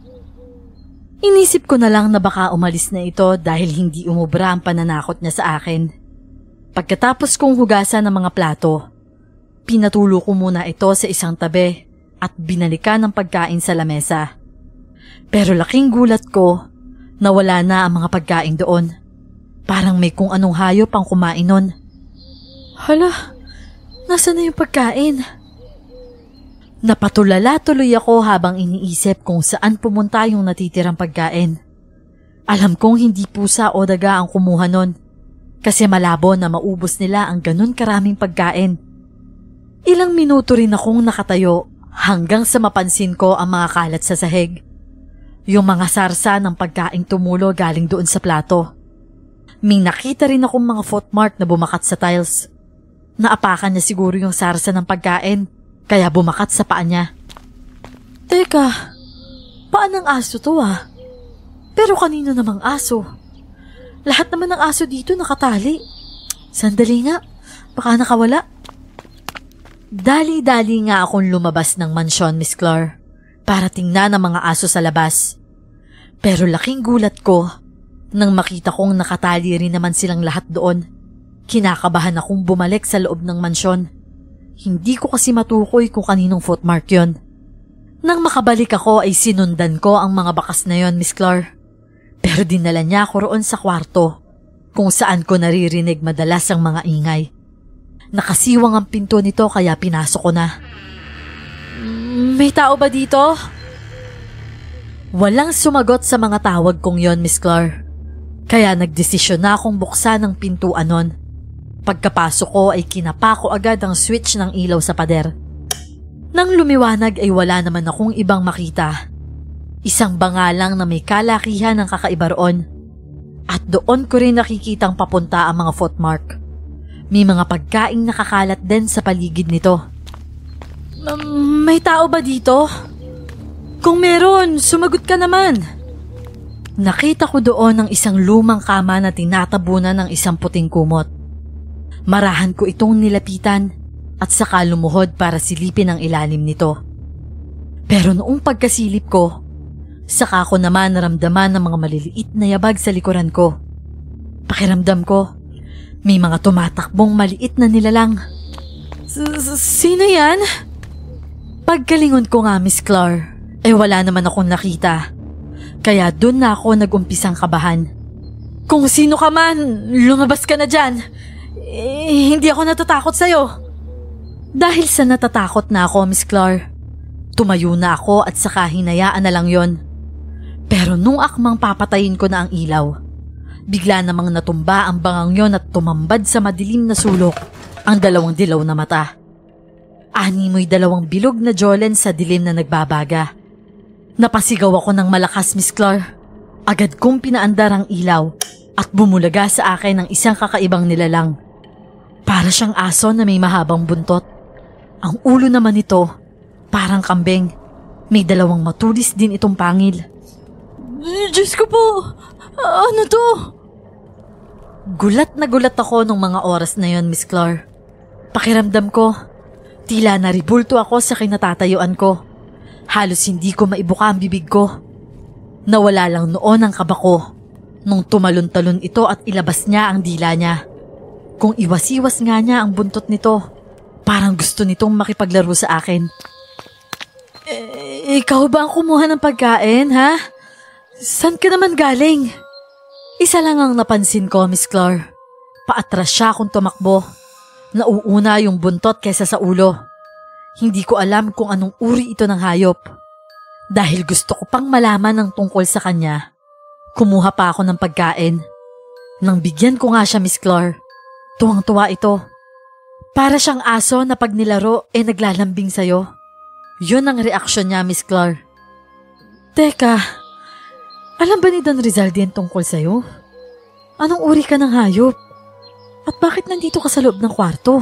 Inisip ko na lang na baka umalis na ito dahil hindi umubra ang pananakot niya sa akin. Pagkatapos kong hugasan ng mga plato, pinatulo ko muna ito sa isang tabi at binalikan ang pagkain sa lamesa. Pero laking gulat ko na wala na ang mga pagkain doon. Parang may kung anong hayop ang kumain nun. Hala, nasaan na yung pagkain? Napatulala tuloy ako habang iniisip kung saan pumunta yung natitirang pagkain. Alam kong hindi pusa o daga ang kumuha nun kasi malabo na maubos nila ang ganun karaming pagkain. Ilang minuto rin akong nakatayo hanggang sa mapansin ko ang mga kalat sa sahig. Yung mga sarsa ng pagkain tumulo galing doon sa plato. May nakita rin akong mga footmark na bumakat sa tiles. Naapakan niya siguro yung sarsa ng pagkain, kaya bumakat sa paa niya. Teka, paan ng aso to ah? Pero kanino namang aso? Lahat naman ng aso dito nakatali. Sandali nga, baka nakawala. Dali-dali nga akong lumabas ng mansyon, Miss Clark, para tingnan ang mga aso sa labas. Pero laking gulat ko nang makita kong nakatali rin naman silang lahat doon. Kinakabahan akong bumalik sa loob ng mansyon. Hindi ko kasi matukoy kung kaninong footmark yon. Nang makabalik ako ay sinundan ko ang mga bakas na yon, Miss Clar. Pero dinala niya ako roon sa kwarto, kung saan ko naririnig madalas ang mga ingay. Nakasiwang ang pinto nito kaya pinasok ko na. May tao ba dito? Walang sumagot sa mga tawag kong yon, Miss Clar. Kaya nagdesisyon na akong buksan ang pintuan nun. Pagkapasok ko ay kinapa ko agad ang switch ng ilaw sa pader. Nang lumiwanag ay wala naman akong ibang makita. Isang bangalang na may kalakihan ng kakaiba roon. At doon ko rin nakikitang papunta ang mga footmark. May mga pagkaing nakakalat din sa paligid nito. May tao ba dito? Kung meron, sumagot ka naman. Nakita ko doon ang isang lumang kama na tinatabunan ng isang puting kumot. Marahan ko itong nilapitan at saka lumuhod para silipin ang ilalim nito. Pero noong pagkasilip ko, saka ko naman naramdaman ng mga maliliit na yabag sa likuran ko. Pakiramdam ko, may mga tumatakbong maliit na nilalang. Sino yan? Pagkalingon ko nga, Miss Clar, wala naman akong nakita. Kaya dun na ako nagumpisang kabahan. Kung sino ka man, lumabas ka na dyan. Hindi ako natatakot sa'yo. Dahil sa natatakot na ako, Miss Clar, tumayo na ako at saka hinayaan na lang yon. Pero nung akmang papatayin ko na ang ilaw, bigla namang natumba ang bangang yon at tumambad sa madilim na sulok ang dalawang dilaw na mata. Animoy dalawang bilog na jolen sa dilim na nagbabaga. Napasigaw ako ng malakas, Miss Clar. Agad kong pinaandar ang ilaw at bumulaga sa akin ng isang kakaibang nilalang. Para siyang aso na may mahabang buntot. Ang ulo naman nito, parang kambing. May dalawang matulis din itong pangil. Diyos ko po! Ano to? Gulat na gulat ako nung mga oras na yon, Miss Clar. Pakiramdam ko, tila naribulto ako sa kinatatayuan ko. Halos hindi ko maibuka ang bibig ko. Nawala lang noon ang kaba ko nung tumalon-talon ito at ilabas niya ang dila niya. Kung iwas-iwas nga niya ang buntot nito, parang gusto nitong makipaglaro sa akin. Ikaw ba ang kumuha ng pagkain, ha? Saan ka naman galing? Isa lang ang napansin ko, Miss Clar. Paatras siya kung tumakbo. Nauuna yung buntot kaysa sa ulo. Hindi ko alam kung anong uri ito ng hayop. Dahil gusto ko pang malaman ng tungkol sa kanya, kumuha pa ako ng pagkain. Nang bigyan ko nga siya, Miss Clar, tuwang-tuwa ito. Para siyang aso na pag nilaro naglalambing sa'yo. Yun ang reaksyon niya, Miss Clar. Teka, alam ba ni Don Rizaldi ang tungkol sa'yo? Anong uri ka ng hayop? At bakit nandito ka sa loob ng kwarto?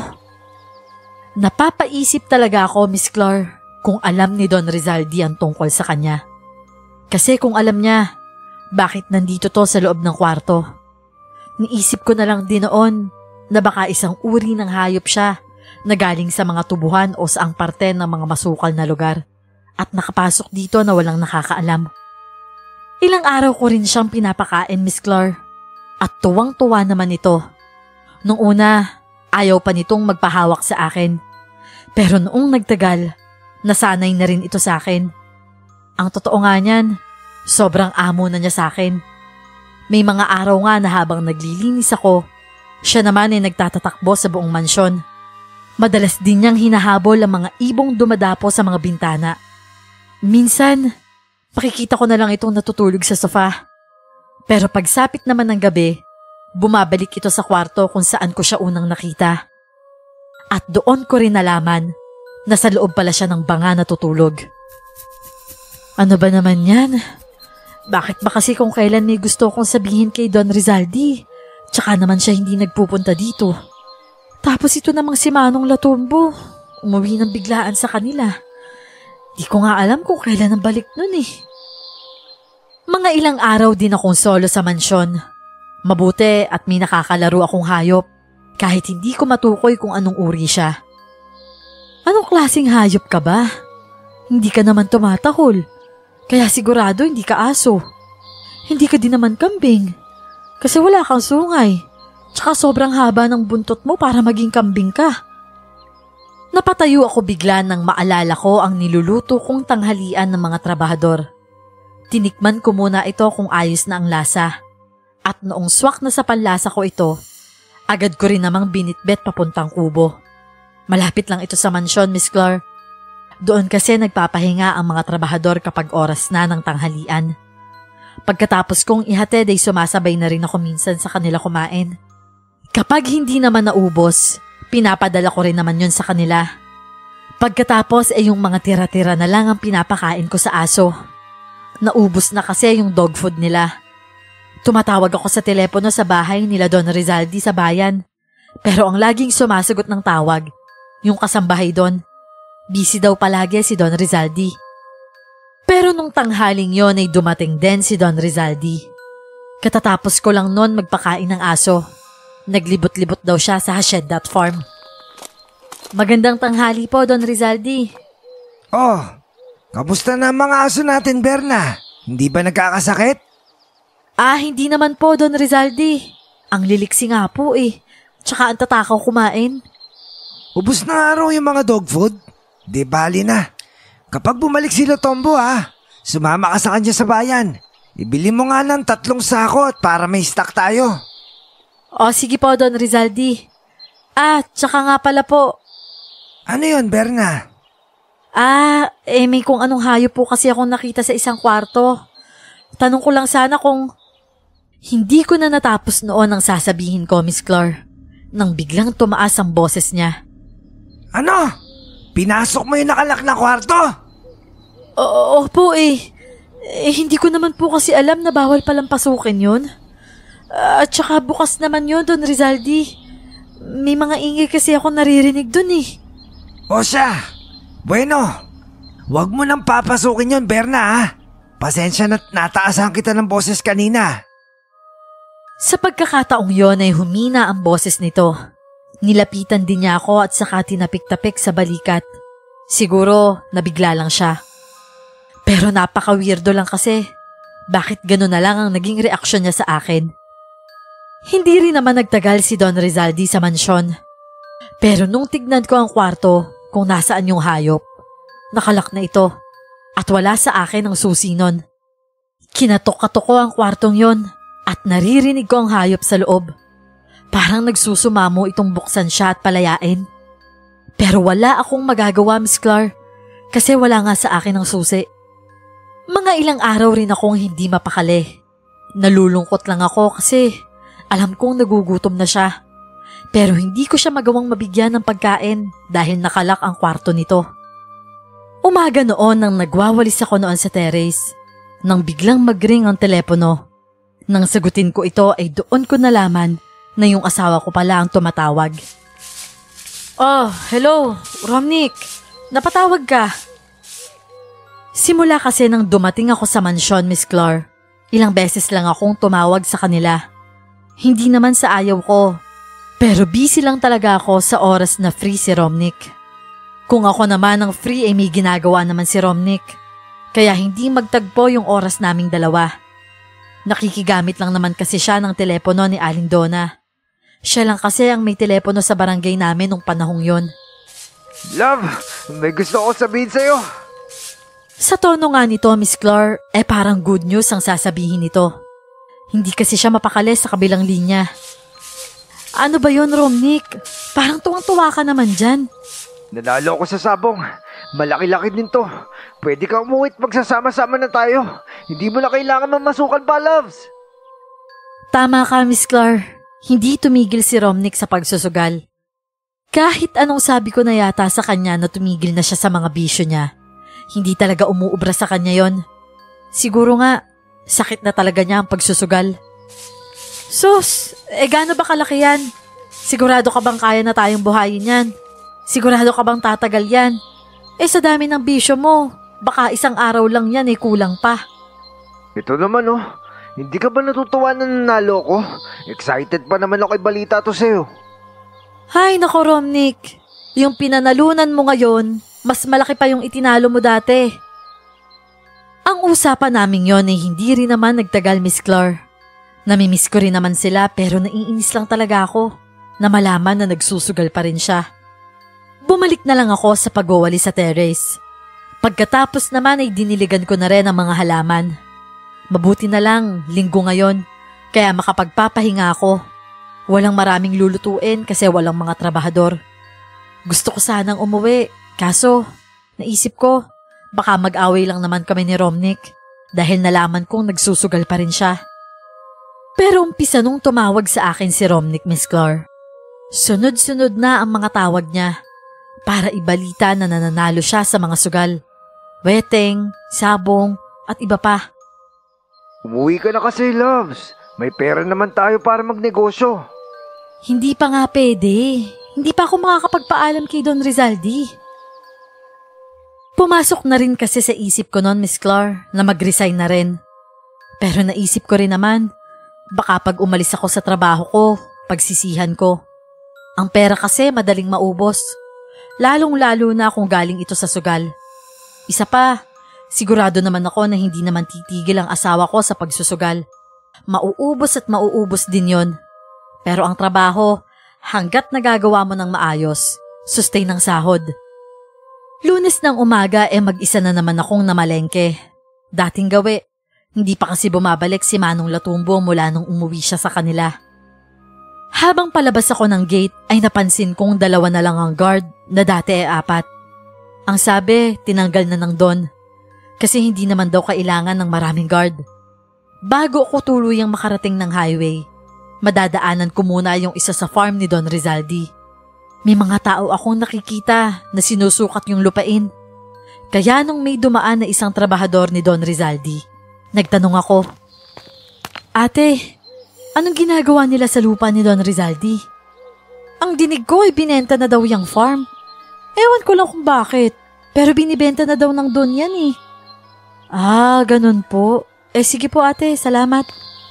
Napapaisip talaga ako, Miss Clar, kung alam ni Don Rizaldi ang tungkol sa kanya. Kasi kung alam niya, bakit nandito to sa loob ng kwarto? Niisip ko na lang din noon na baka isang uri ng hayop siya na galing sa mga tubuhan o saang parte ng mga masukal na lugar at nakapasok dito na walang nakakaalam. Ilang araw ko rin siyang pinapakain, Miss Clar, at tuwang-tuwa naman ito. Nung una, ayaw pa nitong magpahawak sa akin. Pero noong nagtagal, nasanay na rin ito sa akin. Ang totoo nga niyan, sobrang amo na niya sa akin. May mga araw nga na habang naglilinis ako, siya naman ay nagtatatakbo sa buong mansyon. Madalas din niyang hinahabol ang mga ibong dumadapo sa mga bintana. Minsan, makikita ko na lang itong natutulog sa sofa. Pero pagsapit naman ng gabi, bumabalik ito sa kwarto kung saan ko siya unang nakita. At doon ko rin nalaman na sa loob pala siya ng banga natutulog. Ano ba naman yan? Bakit ba kasi kung kailan may gusto kong sabihin kay Don Rizaldi, tsaka naman siya hindi nagpupunta dito? Tapos ito namang si Manong Latumbo, umuwi ng biglaan sa kanila. Di ko nga alam kung kailan ang balik nun eh. Mga ilang araw din akong solo sa mansyon. Mabuti at may nakakalaro akong hayop, kahit hindi ko matukoy kung anong uri siya. Anong klaseng hayop ka ba? Hindi ka naman tumatahol, kaya sigurado hindi ka aso. Hindi ka din naman kambing, kasi wala kang sungay, tsaka sobrang haba ng buntot mo para maging kambing ka. Napatayo ako bigla nang maalala ko ang niluluto kong tanghalian ng mga trabahador. Tinikman ko muna ito kung ayos na ang lasa. At noong swak na sa panlasa ko ito, agad ko rin namang binitbet papuntang kubo. Malapit lang ito sa mansyon, Miss Clark. Doon kasi nagpapahinga ang mga trabahador kapag oras na ng tanghalian. Pagkatapos kong ihatid ay sumasabay na rin ako minsan sa kanila kumain. Kapag hindi naman naubos, pinapadala ko rin naman yun sa kanila. Pagkatapos ay yung mga tira-tira na lang ang pinapakain ko sa aso. Naubos na kasi yung dog food nila. Tumatawag ako sa telepono sa bahay nila Don Rizaldi sa bayan. Pero ang laging sumasagot ng tawag, yung kasambahay doon. Busy daw palagi si Don Rizaldi. Pero nung tanghaling yon ay dumating din si Don Rizaldi. Katatapos ko lang noon magpakain ng aso. Naglibot-libot daw siya sa Hashed.farm. Magandang tanghali po, Don Rizaldi. Oh, kamusta na ang mga aso natin, Berna? Hindi ba nagkakasakit? Hindi naman po, Don Rizaldi. Ang liliksi nga po eh. Tsaka ang tatakaw kumain. Ubus na nga raw yung mga dog food. Di bali na. Kapag bumalik sila Tombo sumama ka sa kanya sa bayan. Ibili mo nga ng 3 sako at para may stock tayo. Sige po, Don Rizaldi. Tsaka nga pala po. Ano yun, Berna? May kung anong hayop po kasi akong nakita sa isang kwarto. Tanong ko lang sana kung... Hindi ko na natapos noon ang sasabihin ko, Miss Clark, nang biglang tumaas ang boses niya. Ano? Pinasok mo yung nakalak na kwarto? Opo hindi ko naman po kasi alam na bawal palang pasukin yun. At saka bukas naman yun, Don Rizaldi. May mga ingay kasi ako naririnig dun eh. O siya, bueno, wag mo nang papasukin yun, Berna Pasensya na nataasan kita ng boses kanina. Sa pagkakataong yon ay humina ang boses nito. Nilapitan din niya ako at saka tinapik-tapik sa balikat. Siguro nabigla lang siya. Pero napaka-weirdo lang kasi. Bakit gano'n na lang ang naging reaksyon niya sa akin? Hindi rin naman nagtagal si Don Rizaldi sa mansyon. Pero nung tignan ko ang kwarto kung nasaan yung hayop, nakalak na ito at wala sa akin ang susi nun. Kinatok-katok ko ang kwartong yon at naririnig ko ang hayop sa loob. Parang nagsusumamo itong buksan siya at palayain. Pero wala akong magagawa, Miss Clark, kasi wala nga sa akin ang susi. Mga ilang araw rin akong hindi mapakali. Nalulungkot lang ako kasi alam kong nagugutom na siya. Pero hindi ko siya magawang mabigyan ng pagkain dahil nakalak ang kwarto nito. Umaga noon nang nagwawalis ako noon sa terrace, nang biglang magring ang telepono. Nang sagutin ko ito ay doon ko nalaman na yung asawa ko pala ang tumatawag. Hello, Romnick. Napatawag ka. Simula kasi nang dumating ako sa mansyon, Miss Clark, ilang beses lang akong tumawag sa kanila. Hindi naman sa ayaw ko, pero busy lang talaga ako sa oras na free si Romnick. Kung ako naman ang free ay may ginagawa naman si Romnick, kaya hindi magtagpo yung oras naming dalawa. Nakikigamit lang naman kasi siya ng telepono ni Aling Donna. Siya lang kasi ang may telepono sa barangay namin nung panahong yon. Love, may gusto ko sabihin sa'yo. Sa tono nga nito, Miss Clark, parang good news ang sasabihin nito. Hindi kasi siya mapakali sa kabilang linya. Ano ba yon, Romnick? Parang tuwang-tuwa ka naman dyan. Nanalo ako sa sabong. Malaki-laki din to. Pwede ka umuwi at magsasama-sama na tayo. Hindi mo na kailangan mamasukan pa, loves. Tama ka, Miss Clark. Hindi tumigil si Romnick sa pagsusugal. Kahit anong sabi ko na yata sa kanya na tumigil na siya sa mga bisyo niya, hindi talaga umuubra sa kanya yon. Siguro nga, sakit na talaga niya ang pagsusugal. Sus, gaano ba kalaki yan? Sigurado ka bang kaya na tayong buhayin yan? Sigurado ka bang tatagal yan? Sa dami ng bisyo mo, baka isang araw lang yan kulang pa. Ito naman hindi ka ba natutuwa na nanalo ko? Excited pa naman ako balita to sa'yo. Hay nako, Romnick. Yung pinanalunan mo ngayon, mas malaki pa yung itinalo mo dati. Ang usapan namin yon ay hindi rin naman nagtagal, Miss Clark. Namimiss ko rin naman sila pero naiinis lang talaga ako na malaman na nagsusugal pa rin siya. Bumalik na lang ako sa pagwawali sa terrace. Pagkatapos naman ay diniligan ko na rin ang mga halaman. Mabuti na lang, linggo ngayon, kaya makapagpapahinga ako. Walang maraming lulutuin kasi walang mga trabahador. Gusto ko sanang umuwi, kaso naisip ko, baka mag-away lang naman kami ni Romnick dahil nalaman kong nagsusugal pa rin siya. Pero umpisa nung tumawag sa akin si Romnick, Miss Clar. Sunod-sunod na ang mga tawag niya para ibalita na nananalo siya sa mga sugal. Weteng, sabong, at iba pa. Umuwi ka na kasi, Loves. May pera naman tayo para magnegosyo. Hindi pa nga pwede. Hindi pa ako makakapagpaalam kay Don Rizaldi. Pumasok na rin kasi sa isip ko noon, Miss Clar, na mag-resign na rin. Pero naisip ko rin naman, baka pag umalis ako sa trabaho ko, pagsisihan ko. Ang pera kasi madaling maubos. Lalong-lalo na kung galing ito sa sugal. Isa pa, sigurado naman ako na hindi naman titigil ang asawa ko sa pagsusugal. Mauubos at mauubos din yon. Pero ang trabaho, hanggat nagagawa mo ng maayos, sustain ng sahod. Lunes ng umaga mag-isa na naman akong namalengke. Dating gawi, hindi pa kasi bumabalik si Manong Latumbo mula nung umuwi siya sa kanila. Habang palabas ako ng gate ay napansin kong 2 na lang ang guard na dati ay 4. Ang sabi, tinanggal na ng Don kasi hindi naman daw kailangan ng maraming guard. Bago ako tuluyang makarating ng highway, madadaanan ko muna yung isa sa farm ni Don Rizaldi. May mga tao akong nakikita na sinusukat yung lupain. Kaya nung may dumaan na isang trabahador ni Don Rizaldi, nagtanong ako, "Ate, anong ginagawa nila sa lupa ni Don Rizaldi?" Ang dinig ko ay binenta na daw yung farm. Ewan ko lang kung bakit, pero binibenta na daw ng Don yan eh. Ah, ganun po. Sige po ate, salamat.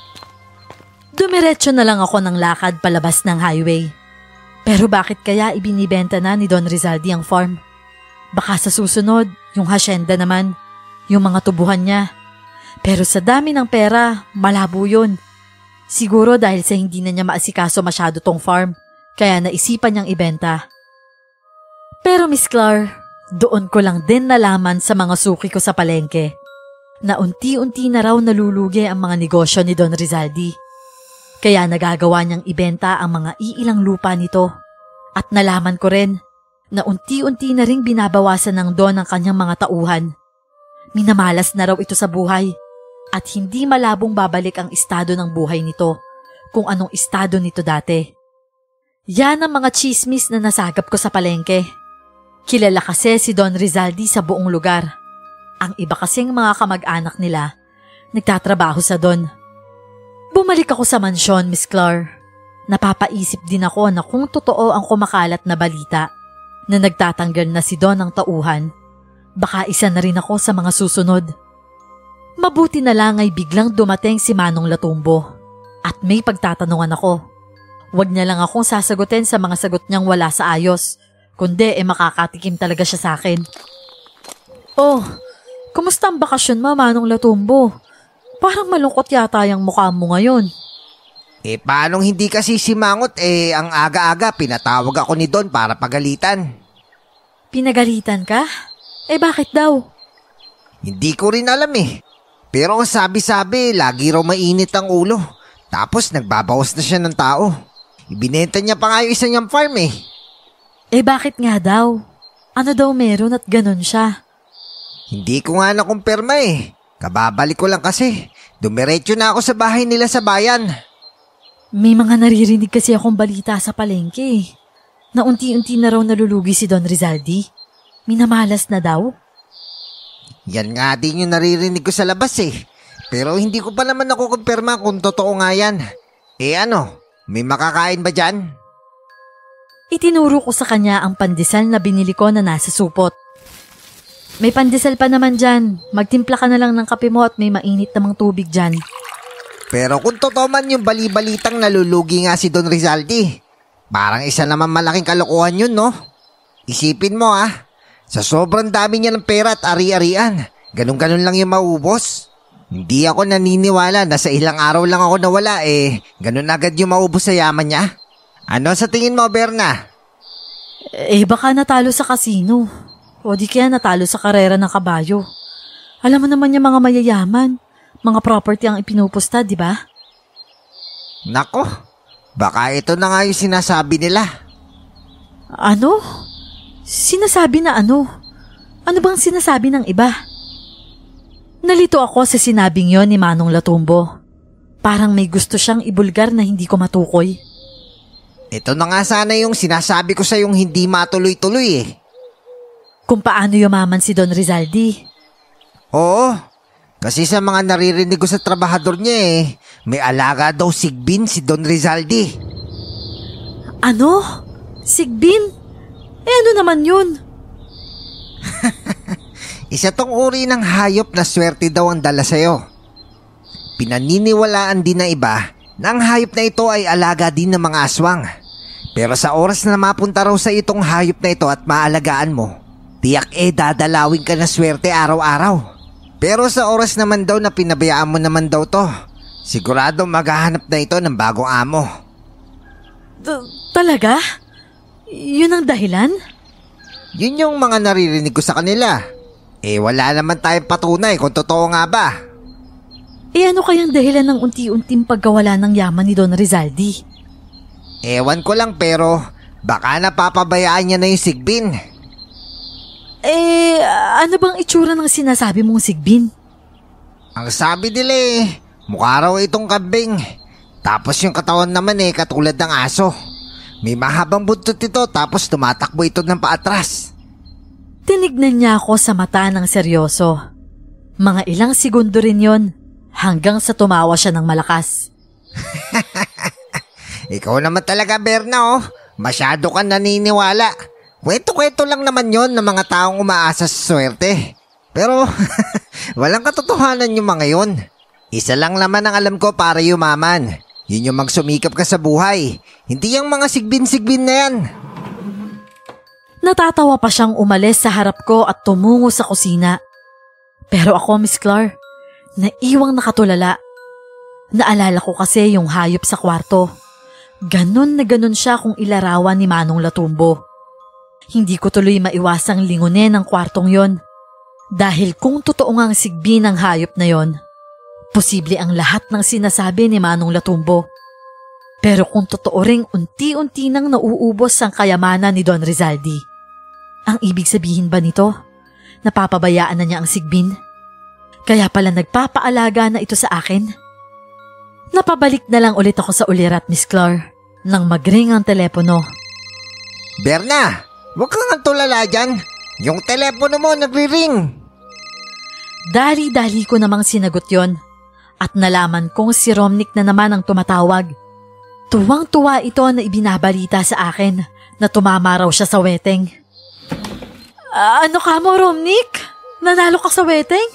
Dumiretso na lang ako ng lakad palabas ng highway. Pero bakit kaya ibinibenta na ni Don Rizaldi ang farm? Baka sa susunod, yung hasyenda naman, yung mga tubuhan niya. Pero sa dami ng pera, malabo yun. Siguro dahil sa hindi na niya maasikaso masyado tong farm, kaya naisipan niyang ibenta. Pero Miss Clar, doon ko lang din nalaman sa mga suki ko sa palengke na unti-unti na raw nalulugi ang mga negosyo ni Don Rizaldi. Kaya nagagawa niyang ibenta ang mga iilang lupa nito. At nalaman ko rin na unti-unti na ring binabawasan ng Don ang kanyang mga tauhan. Minamalas na raw ito sa buhay at hindi malabong babalik ang estado ng buhay nito kung anong estado nito dati. Yan ang mga chismis na nasagap ko sa palengke. Kilala kasi si Don Rizaldi sa buong lugar. Ang iba kasing mga kamag-anak nila nagtatrabaho sa Don. Bumalik ako sa mansyon, Miss Clar. Napapaisip din ako na kung totoo ang kumakalat na balita na nagtatanggal na si Don ng tauhan, baka isa na rin ako sa mga susunod. Mabuti na lang ay biglang dumating si Manong Latumbo at may pagtatanungan ako. Huwag niya lang akong sasagutin sa mga sagot niyang wala sa ayos, kundi makakatikim talaga siya sa akin. "Oh, kumusta ang bakasyon mo, Manong Latumbo? Parang malungkot yata yung mukha mo ngayon." Paanong hindi kasi simangot ang aga-aga pinatawag ako ni Don para pagalitan. Pinagalitan ka? Bakit daw? Hindi ko rin alam Pero ang sabi-sabi, lagi raw mainit ang ulo. Tapos nagbabawas na siya ng tao. Ibinenta niya pa nga yung isa niyang farm Bakit nga daw? Ano daw meron at ganun siya? Hindi ko nga nakumpirma Kababalik ko lang kasi. Dumiretso na ako sa bahay nila sa bayan. May mga naririnig kasi akong balita sa palengke na unti-unti na raw nalulugi si Don Rizaldi. Minamalas na daw. Yan nga din yung naririnig ko sa labas Pero hindi ko pa naman ako kumpirma kung totoo nga yan. May makakain ba dyan? Itinuro ko sa kanya ang pandesal na binili ko na nasa supot. "May pandesal pa naman dyan. Magtimpla ka na lang ng kape mo at may mainit namang tubig dyan." Pero kung totoo man yung bali-balitang nalulugi nga si Don Rizaldi, parang isa naman malaking kalokohan yun, no? Isipin mo sa sobrang dami niya ng pera at ari-arian, ganun-ganun lang yung maubos. Hindi ako naniniwala na sa ilang araw lang ako nawala ganun agad yung maubos sa yaman niya. Ano sa tingin mo, Berna? Baka natalo sa kasino. O di kaya natalo sa karera ng kabayo. Alam mo naman yung mga mayayaman. Mga property ang ipinupusta, di ba? Nako, baka ito na nga yung sinasabi nila. Ano? Sinasabi na ano? Ano bang sinasabi ng iba? Nalito ako sa sinabing yon ni Manong Latumbo. Parang may gusto siyang ibulgar na hindi ko matukoy. Ito na nga sana yung sinasabi ko sa yung hindi matuloy-tuloy eh. Kung paano yumaman si Don Rizaldi. Oo, kasi sa mga naririnig ko sa trabahador niya may alaga daw sigbin si Don Rizaldi. Ano? Sigbin? Ano naman yun? Isa tong uri ng hayop na swerte daw ang dala sa'yo. Pinaniniwalaan din na iba na ang hayop na ito ay alaga din ng mga aswang. Pero sa oras na mapunta raw sa itong hayop na ito at maalagaan mo, tiyak dadalawin ka na swerte araw-araw. Pero sa oras naman daw na pinabayaan mo naman daw to, sigurado maghahanap na ito ng bagong amo. Talaga? Yun ang dahilan? Yun yung mga naririnig ko sa kanila. Wala naman tayong patunay kung totoo nga ba. Ano kayang dahilan ng unti-unting pagkawala ng yaman ni Don Rizaldi? Ewan ko lang pero baka napapabayaan niya na yung sigbin. Ano bang itsura ng sinasabi mong sigbin? Ang sabi nila mukha raw itong kambing. Tapos yung katawan naman katulad ng aso. May mahabang buntot ito tapos tumatakbo ito ng paatras. Tinignan niya ako sa mata ng seryoso. Mga ilang segundo rin yon hanggang sa tumawa siya ng malakas. Ikaw naman talaga, Berna, masyado ka naniniwala. Kwento-kwento lang naman yon ng mga taong umaasa sa swerte. Pero walang katotohanan yung mga yon. Isa lang naman ang alam ko para yumaman. Yun yung magsumikap ka sa buhay. Hindi yung mga sigbin-sigbin na yan. Natatawa pa siyang umalis sa harap ko at tumungo sa kusina. Pero ako, Miss Clark, naiwang nakatulala. Naalala ko kasi yung hayop sa kwarto. Ganon na ganon siya kung ilarawan ni Manong Latumbo. Hindi ko tuloy maiwasang lingunin ang kwartong yon. Dahil kung totoo ngang sigbin ng hayop na yon, posible ang lahat ng sinasabi ni Manong Latumbo. Pero kung totoo ring unti-unti nang nauubos ang kayamanan ni Don Rizaldi, ang ibig sabihin ba nito? Napapabayaan na niya ang sigbin? Kaya pala nagpapaalaga na ito sa akin? Napabalik na lang ulit ako sa ulirat, Miss Clark, nang magring ang telepono. Berna, huwag kang tulala dyan. Yung telepono mo nagri-ring. Dali-dali ko namang sinagot yon at nalaman kong si Romnick na naman ang tumatawag. Tuwang-tuwa ito na ibinabalita sa akin na tumama raw siya sa weteng. Ano ka mo, Romnick? Nanalo ka sa weteng?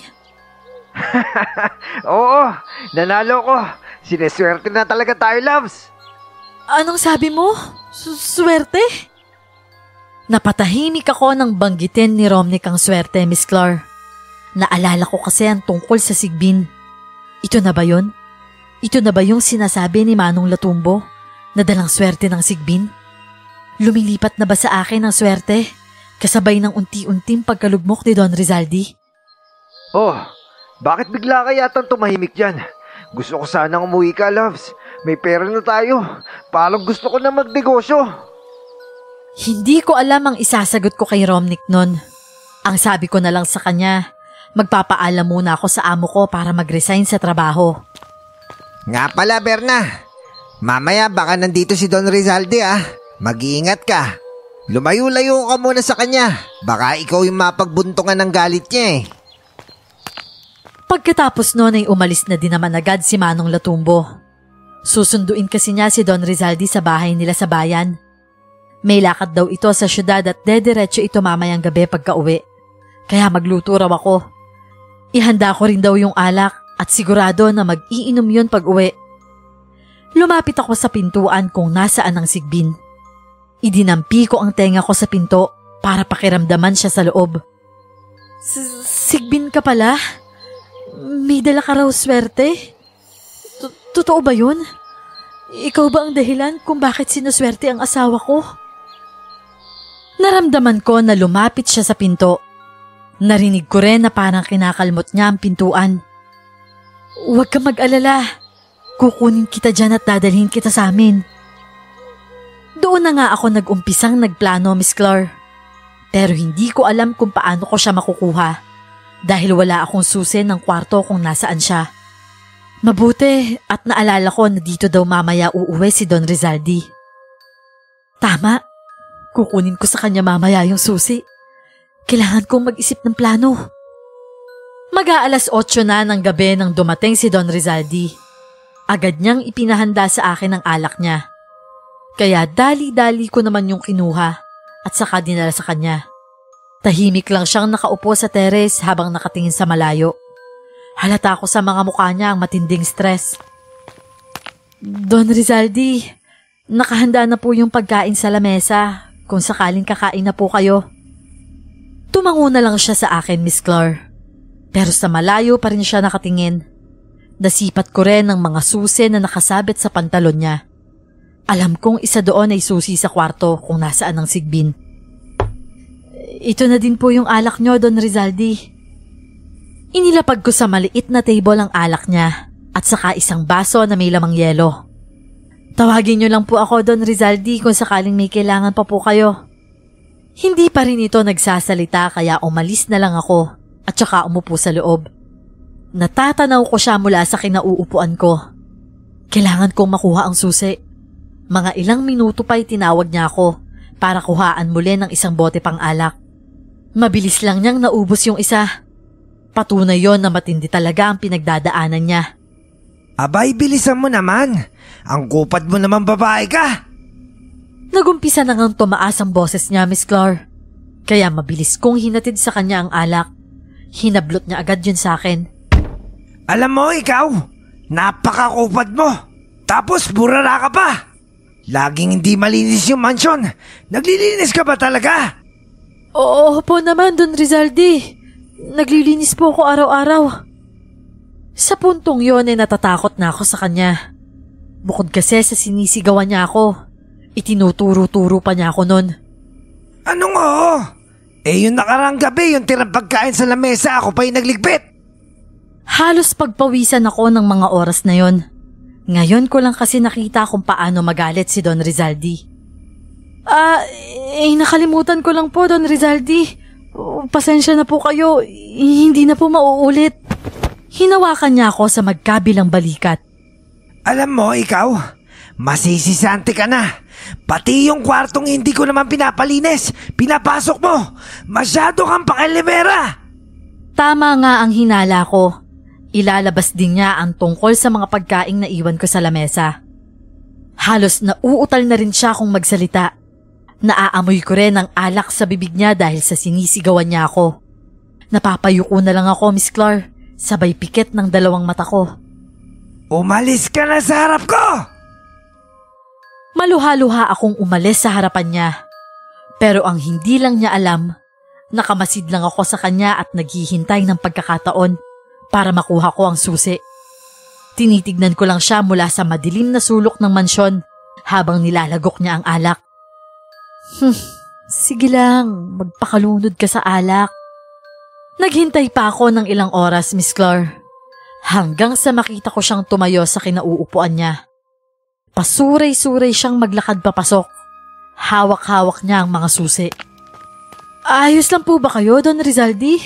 Oo, nanalo ko. Sineswerte na talaga tayo, loves. Anong sabi mo? Swerte? Napatahimik ako nang banggitin ni Romnick ang swerte, Miss Clark. Naalala ko kasi ang tungkol sa sigbin. Ito na ba yun? Ito na ba yung sinasabi ni Manong Latumbo na dalang swerte ng sigbin? Lumilipat na ba sa akin ang swerte kasabay ng unti-unting pagkalugmok ni Don Rizaldi? Oh, bakit bigla ka yatang tumahimik dyan? Gusto ko sanang umuwi ka, loves. May pera na tayo. Parang gusto ko na magnegosyo. Hindi ko alam ang isasagot ko kay Romnick nun. Ang sabi ko na lang sa kanya, magpapaalam muna ako sa amo ko para mag-resign sa trabaho. Nga pala, Berna. Mamaya baka nandito si Don Rizaldi Mag-iingat ka. Lumayo-layo ka muna sa kanya. Baka ikaw yung mapagbuntungan ng galit niya Pagkatapos noon ay umalis na din naman agad si Manong Latumbo. Susunduin kasi niya si Don Rizaldi sa bahay nila sa bayan. May lakad daw ito sa syudad at dediretso ito mamayang gabi pagka-uwi. Kaya magluto raw ako. Ihanda ko rin daw yung alak at sigurado na mag-iinom yun pag-uwi. Lumapit ako sa pintuan kung nasaan ang sigbin. Idinampi ko ang tenga ko sa pinto para pakiramdaman siya sa loob. Sigbin ka pala? May dala ka raw swerte? Totoo ba yun? Ikaw ba ang dahilan kung bakit sinuswerte ang asawa ko? Naramdaman ko na lumapit siya sa pinto. Narinig ko rin na parang kinakalmot niya ang pintuan. Huwag kang mag-alala. Kukunin kita dyan at dadalhin kita sa amin. Doon na nga ako nag-umpisang nagplano, Miss Clar. Pero hindi ko alam kung paano ko siya makukuha dahil wala akong susi ng kwarto kung nasaan siya. Mabuti at naalala ko na dito daw mamaya uuwi si Don Rizaldi. Tama, kukunin ko sa kanya mamaya yung susi. Kailangan kong mag-isip ng plano. Mag-aalas 8 na ng gabi nang dumating si Don Rizaldi. Agad niyang ipinahanda sa akin ang alak niya. Kaya dali-dali ko naman yung kinuha at saka dinala sa kanya. Tahimik lang siyang nakaupo sa teres habang nakatingin sa malayo. Halata ko sa mga mukha niya ang matinding stress. Don Rizaldi, nakahanda na po yung pagkain sa lamesa kung sakaling kakain na po kayo. Tumango na lang siya sa akin, Miss Clar. Pero sa malayo pa rin siya nakatingin. Nasipat ko rin ang mga susi na nakasabit sa pantalon niya. Alam kong isa doon ay susi sa kwarto kung nasaan ang sigbin. Ito na din po yung alak niyo, Don Rizaldi. Inilapag ko sa maliit na table ang alak niya at saka isang baso na may lamang yelo. Tawagin niyo lang po ako, Don Rizaldi, kung sakaling may kailangan pa po kayo. Hindi pa rin ito nagsasalita kaya umalis na lang ako at saka umupo sa loob. Natatanaw ko siya mula sa kinauupuan ko. Kailangan kong makuha ang susi. Mga ilang minuto pa'y tinawag niya ako para kuhaan muli ng isang bote pang alak. Mabilis lang niyang naubos yung isa. Patunay yon na matindi talaga ang pinagdadaanan niya. Abay, bilisan mo naman. Ang kupad mo naman, babae ka. Nagumpisa na ngang tumaas ang boses niya, Miss Clar. Kaya mabilis kong hinatid sa kanya ang alak. Hinablot niya agad yun sa akin. Alam mo, ikaw, napakakupad mo. Tapos burara ka pa. Laging hindi malinis yung mansyon. Naglilinis ka ba talaga? Oo po naman, Don Rizaldi. Naglilinis po ako araw-araw. Sa puntong yon ay natatakot na ako sa kanya. Bukod kasi sa sinisigawan niya ako, itinuturo-turo pa niya ako nun. Anong oo? Yung nakarang gabi, yung tirang pagkain sa lamesa, ako pa'y nagligpit. Halos pagpawisan ako ng mga oras na yon. Ngayon ko lang kasi nakita kung paano magalit si Don Rizaldi. Nakalimutan ko lang po, Don Rizaldi. Pasensya na po kayo, hindi na po mauulit. Hinawakan niya ako sa magkabilang balikat. Alam mo, ikaw, masisisante ka na. Pati yung kwartong hindi ko naman pinapalinis, pinapasok mo. Masyado kang pakilimera. Tama nga ang hinala ko. Ilalabas din niya ang tungkol sa mga pagkaing na iwan ko sa lamesa. Halos nauutal na rin siya kung magsalita. Naaamoy ko rin ang alak sa bibig niya dahil sa sinisigawan niya ako. Napapayuko na lang ako, Miss Clar, sabay pikit ng dalawang mata ko. Umalis ka na sa harap ko! Maluha-luha akong umalis sa harapan niya. Pero ang hindi lang niya alam, nakamasid lang ako sa kanya at naghihintay ng pagkakataon para makuha ko ang susi. Tinitignan ko lang siya mula sa madilim na sulok ng mansyon habang nilalagok niya ang alak. Sige lang, magpakalunod ka sa alak. Naghintay pa ako ng ilang oras, Miss Clar. Hanggang sa makita ko siyang tumayo sa kinauupuan niya. Pasuray-suray siyang maglakad papasok. Hawak-hawak niya ang mga susi. Ayos lang po ba kayo, Don Rizaldi?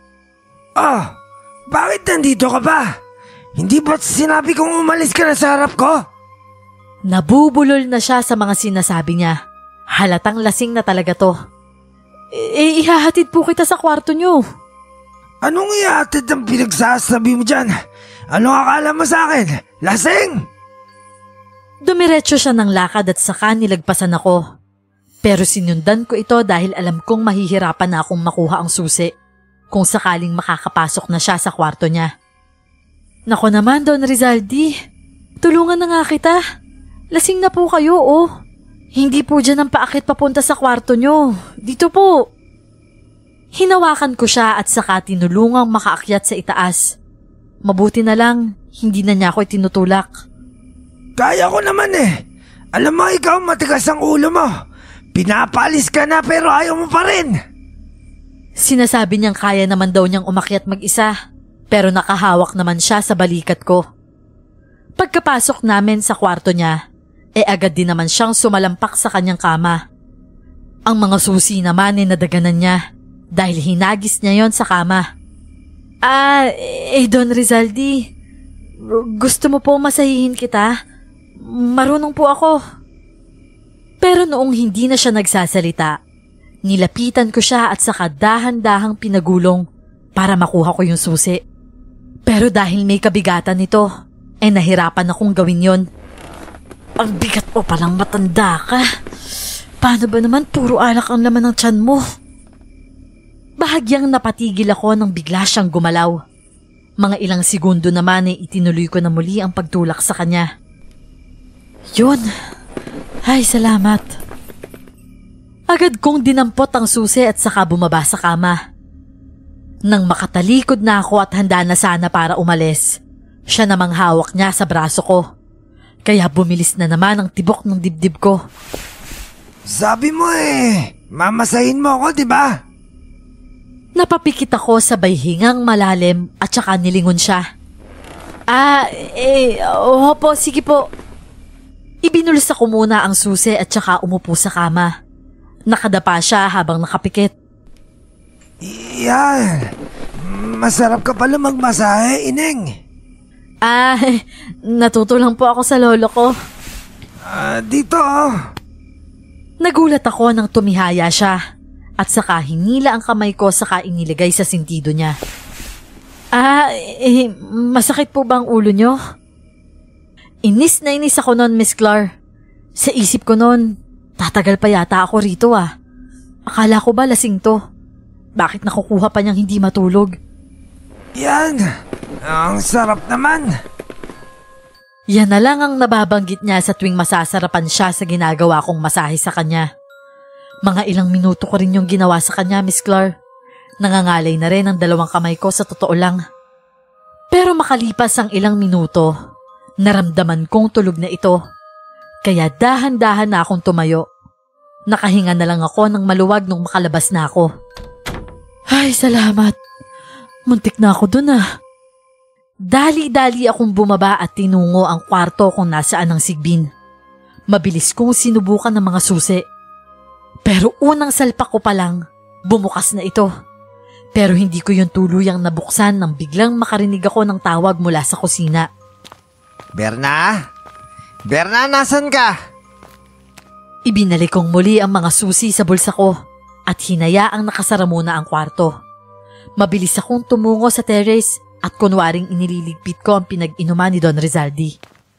Bakit nandito ka ba? Hindi ba't sinabi kong umalis ka na sa harap ko? Nabubulol na siya sa mga sinasabi niya. Halatang lasing na talaga to. Ihahatid po kita sa kwarto niyo. Anong ihatid ang pinagsasabi mo dyan? Anong akala mo sa akin? Lasing! Dumiretso siya ng lakad at saka nilagpasan ako. Pero sinundan ko ito dahil alam kong mahihirapan na akong makuha ang susi kung sakaling makakapasok na siya sa kwarto niya. Nako naman, Don Rizaldi. Tulungan na nga kita. Lasing na po kayo, oh. Hindi po dyan ang paakit papunta sa kwarto niyo. Dito po. Hinawakan ko siya at saka tinulungang makaakyat sa itaas. Mabuti na lang, hindi na niya ako itinutulak. Kaya ko naman eh. Alam mo, ikaw matigas ang ulo mo. Pinapalis ka na pero ayaw mo pa rin. Sinasabi niyang kaya naman daw niyang umakyat mag-isa, pero nakahawak naman siya sa balikat ko. Pagkapasok namin sa kwarto niya, agad din naman siyang sumalampak sa kanyang kama. Ang mga susi naman nadaganan niya dahil hinagis niya yon sa kama. Don Rizaldi, gusto mo po masahihin kita? Marunong po ako. Pero noong hindi na siya nagsasalita, nilapitan ko siya at saka dahan-dahang pinagulong para makuha ko yung susi. Pero dahil may kabigatan nito, nahirapan akong gawin yon. Ang bigat mo palang matanda ka. Paano ba naman puro alak ang laman ng tiyan mo? Bahagyang napatigil ako nang bigla siyang gumalaw. Mga ilang segundo naman itinuloy ko na muli ang pagtulak sa kanya. Yun. Ay, salamat. Agad kong dinampot ang susi at saka bumaba sa kama. Nang makatalikod na ako at handa na sana para umalis, siya namang hawak niya sa braso ko. Kaya bumilis na naman ang tibok ng dibdib ko. Sabi mo mamasahin mo ako, di ba? Napapikit ako sabay hingang malalim at saka nilingon siya. Opo, sige po. Ibinulsa ko muna ang susi at saka umupo sa kama. Nakadapa siya habang nakapikit. Yan. Masarap ka pala magmasahe, Ineng. Natuto lang po ako sa lolo ko. Dito. Nagulat ako nang tumihaya siya at saka hinila ang kamay ko saka inilagay sa sentido niya. Masakit po ba ang ulo niyo? Inis na inis ako noon, Miss Clar. Sa isip ko noon, tatagal pa yata ako rito Akala ko ba lasing to? Bakit nakukuha pa niyang hindi matulog? Yan, ang sarap naman. Yan na lang ang nababanggit niya sa tuwing masasarapan siya sa ginagawa kong masahe sa kanya. Mga ilang minuto ko rin yung ginawa sa kanya, Miss Clar. Nangangalay na rin ang 2 kamay ko sa totoo lang. Pero makalipas ang ilang minuto, naramdaman kong tulog na ito. Kaya dahan-dahan na akong tumayo. Nakahinga na lang ako nang maluwag nung makalabas na ako. Ay, salamat. Muntik na ako dun Dali-dali akong bumaba at tinungo ang kwarto kung nasaan ang sigbin. Mabilis kong sinubukan ng mga susi. Pero unang salpak ko pa lang, bumukas na ito. Pero hindi ko yung tuluyang nabuksan nang biglang makarinig ako ng tawag mula sa kusina. Berna? Berna, nasan ka? Ibinalik kong muli ang mga susi sa bulsa ko at hinayaang nakasara muna ang kwarto. Mabilis akong tumungo sa terrace at kunwaring inililigpit ko ang pinag-inuman ni Don Rizaldi.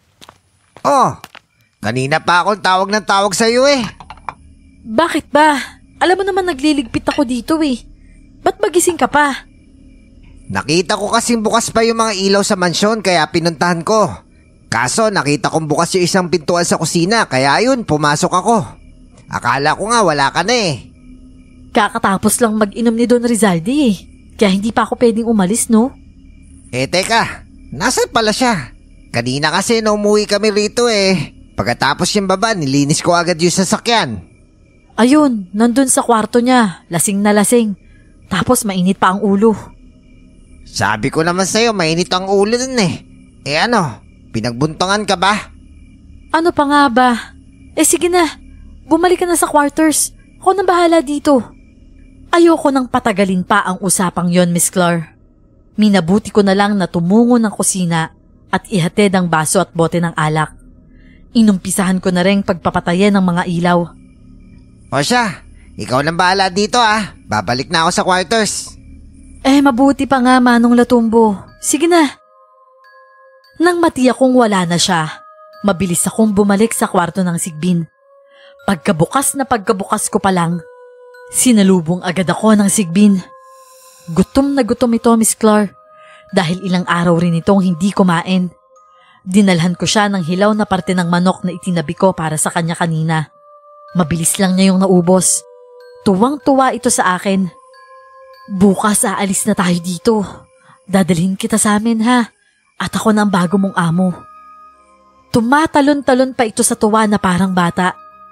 Kanina pa akong tawag ng tawag sa iyo Bakit ba? Alam mo naman nagliligpit ako dito Ba't magising ka pa? Nakita ko kasing bukas pa yung mga ilaw sa mansyon kaya pinuntahan ko. Kaso nakita kong bukas yung isang pintuan sa kusina kaya ayun, pumasok ako. Akala ko nga wala ka na Kakatapos lang mag-inom ni Don Rizaldi kaya hindi pa ako pwedeng umalis, no? Teka, nasaan pala siya? Kanina kasi na umuwi kami rito Pagkatapos yung baba, nilinis ko agad yung sasakyan. Ayun, nandun sa kwarto niya, lasing na lasing. Tapos mainit pa ang ulo. Sabi ko naman sa'yo, mainit ang ulo dun pinagbuntangan ka ba? Ano pa nga ba? Sige na, bumalik ka na sa quarters. Ako nang bahala dito. Ayoko nang patagalin pa ang usapang yon, Miss Clar. Minabuti ko na lang na tumungo ng kusina at ihatid ang baso at bote ng alak. Inumpisahan ko na rin pagpapatayin ng mga ilaw. O siya, ikaw nang bahala dito Babalik na ako sa quarters. Mabuti pa nga, Manong Latumbo. Sige na. Nang matiyak kong wala na siya, mabilis akong bumalik sa kwarto ng sigbin. Pagkabukas ko pa lang, sinalubong agad ako ng sigbin. Gutom na gutom ito, Miss Clar, dahil ilang araw rin itong hindi kumain. Dinalhan ko siya ng hilaw na parte ng manok na itinabi ko para sa kanya kanina. Mabilis lang niya yung naubos. Tuwang-tuwa ito sa akin. Bukas aalis na tayo dito. Dadalhin kita sa amin at ako na ang bago mong amo. Tumatalon-talon pa ito sa tuwa na parang bata.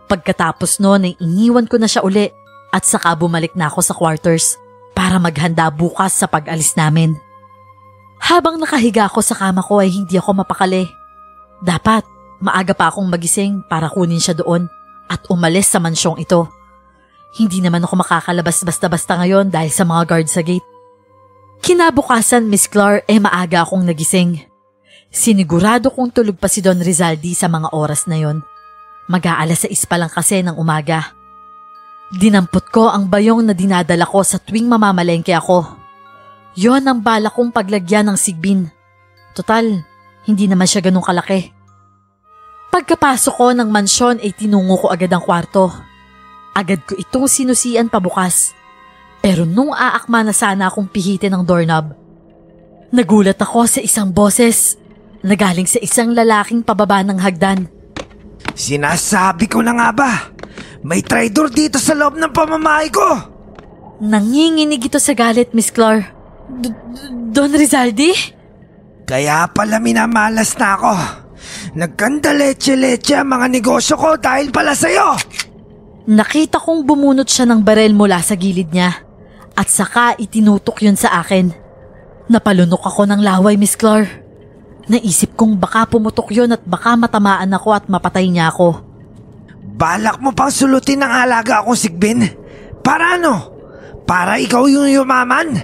Pagkatapos noon ay iniwan ko na siya uli at saka bumalik na ako sa quarters para maghanda bukas sa pag-alis namin. Habang nakahiga ako sa kama ko ay hindi ako mapakali. Dapat maaga pa akong magising para kunin siya doon at umalis sa mansyong ito. Hindi naman ako makakalabas basta-basta ngayon dahil sa mga guard sa gate. Kinabukasan, Miss Clark, maaga akong nagising. Sinigurado kong tulog pa si Don Rizaldi sa mga oras na yon. Mag-aalas 6 pa lang kasi ng umaga. Dinampot ko ang bayong na dinadala ko sa tuwing mamamalengke ako. Yon ang balak kong paglagyan ng sigbin. Total, hindi naman siya ganun kalaki. Pagkapasok ko ng mansyon ay tinungo ko agad ang kwarto. Agad ko itong sinusian pabukas. Pero nung aakma na sana akong pihitin ang doorknob, nagulat ako sa isang boses na galing sa isang lalaking pababa ng hagdan. Sinasabi ko na nga ba? May traitor dito sa loob ng pamamahay ko! Nanginginig ito sa galit, Miss Clark. Don Rizaldi? Kaya pala minamalas na ako. Nagkanda leche-leche ang mga negosyo ko dahil pala sa'yo! Nakita kong bumunot siya ng barel mula sa gilid niya at saka itinutok yun sa akin. Napalunok ako ng laway, Miss Clark. Naisip kong baka pumutok yun at baka matamaan ako at mapatay niya ako. Balak mo pang sulutin ng alaga akong sigbin? Para ano? Para ikaw yung yumaman?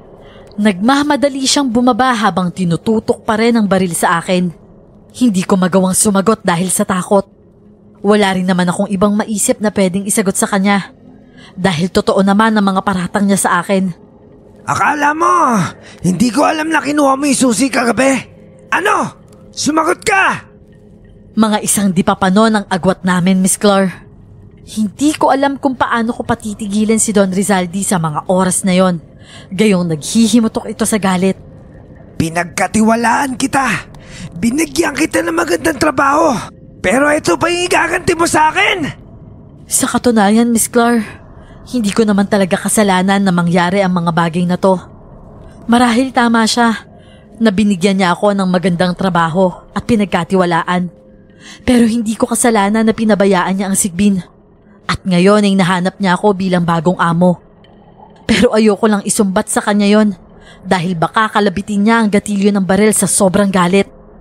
Nagmamadali siyang bumaba habang tinututok pa rin ang baril sa akin. Hindi ko magawang sumagot dahil sa takot. Wala rin naman akong ibang maisip na pwedeng isagot sa kanya. Dahil totoo naman ang mga paratang niya sa akin. Akala mo, hindi ko alam na kinuha mo yung susi kagabi? Ano? Sumagot ka! Mga isang dipapano ng agwat namin, Miss Clark. Hindi ko alam kung paano ko patitigilin si Don Rizaldi sa mga oras na yon. Gayong naghihimutok ito sa galit. Pinagkatiwalaan kita. Binigyan kita ng magandang trabaho. Pero ito pa yung igaganti mo sa akin? Sa katunayan, Miss Clark, hindi ko naman talaga kasalanan na mangyari ang mga bagay na to. Marahil tama siya na binigyan niya ako ng magandang trabaho at pinagkatiwalaan. Pero hindi ko kasalanan na pinabayaan niya ang sigbin. At ngayon ay nahanap niya ako bilang bagong amo. Pero ayoko lang isumbat sa kanya yon dahil baka kalabitin niya ang gatilyo ng baril sa sobrang galit.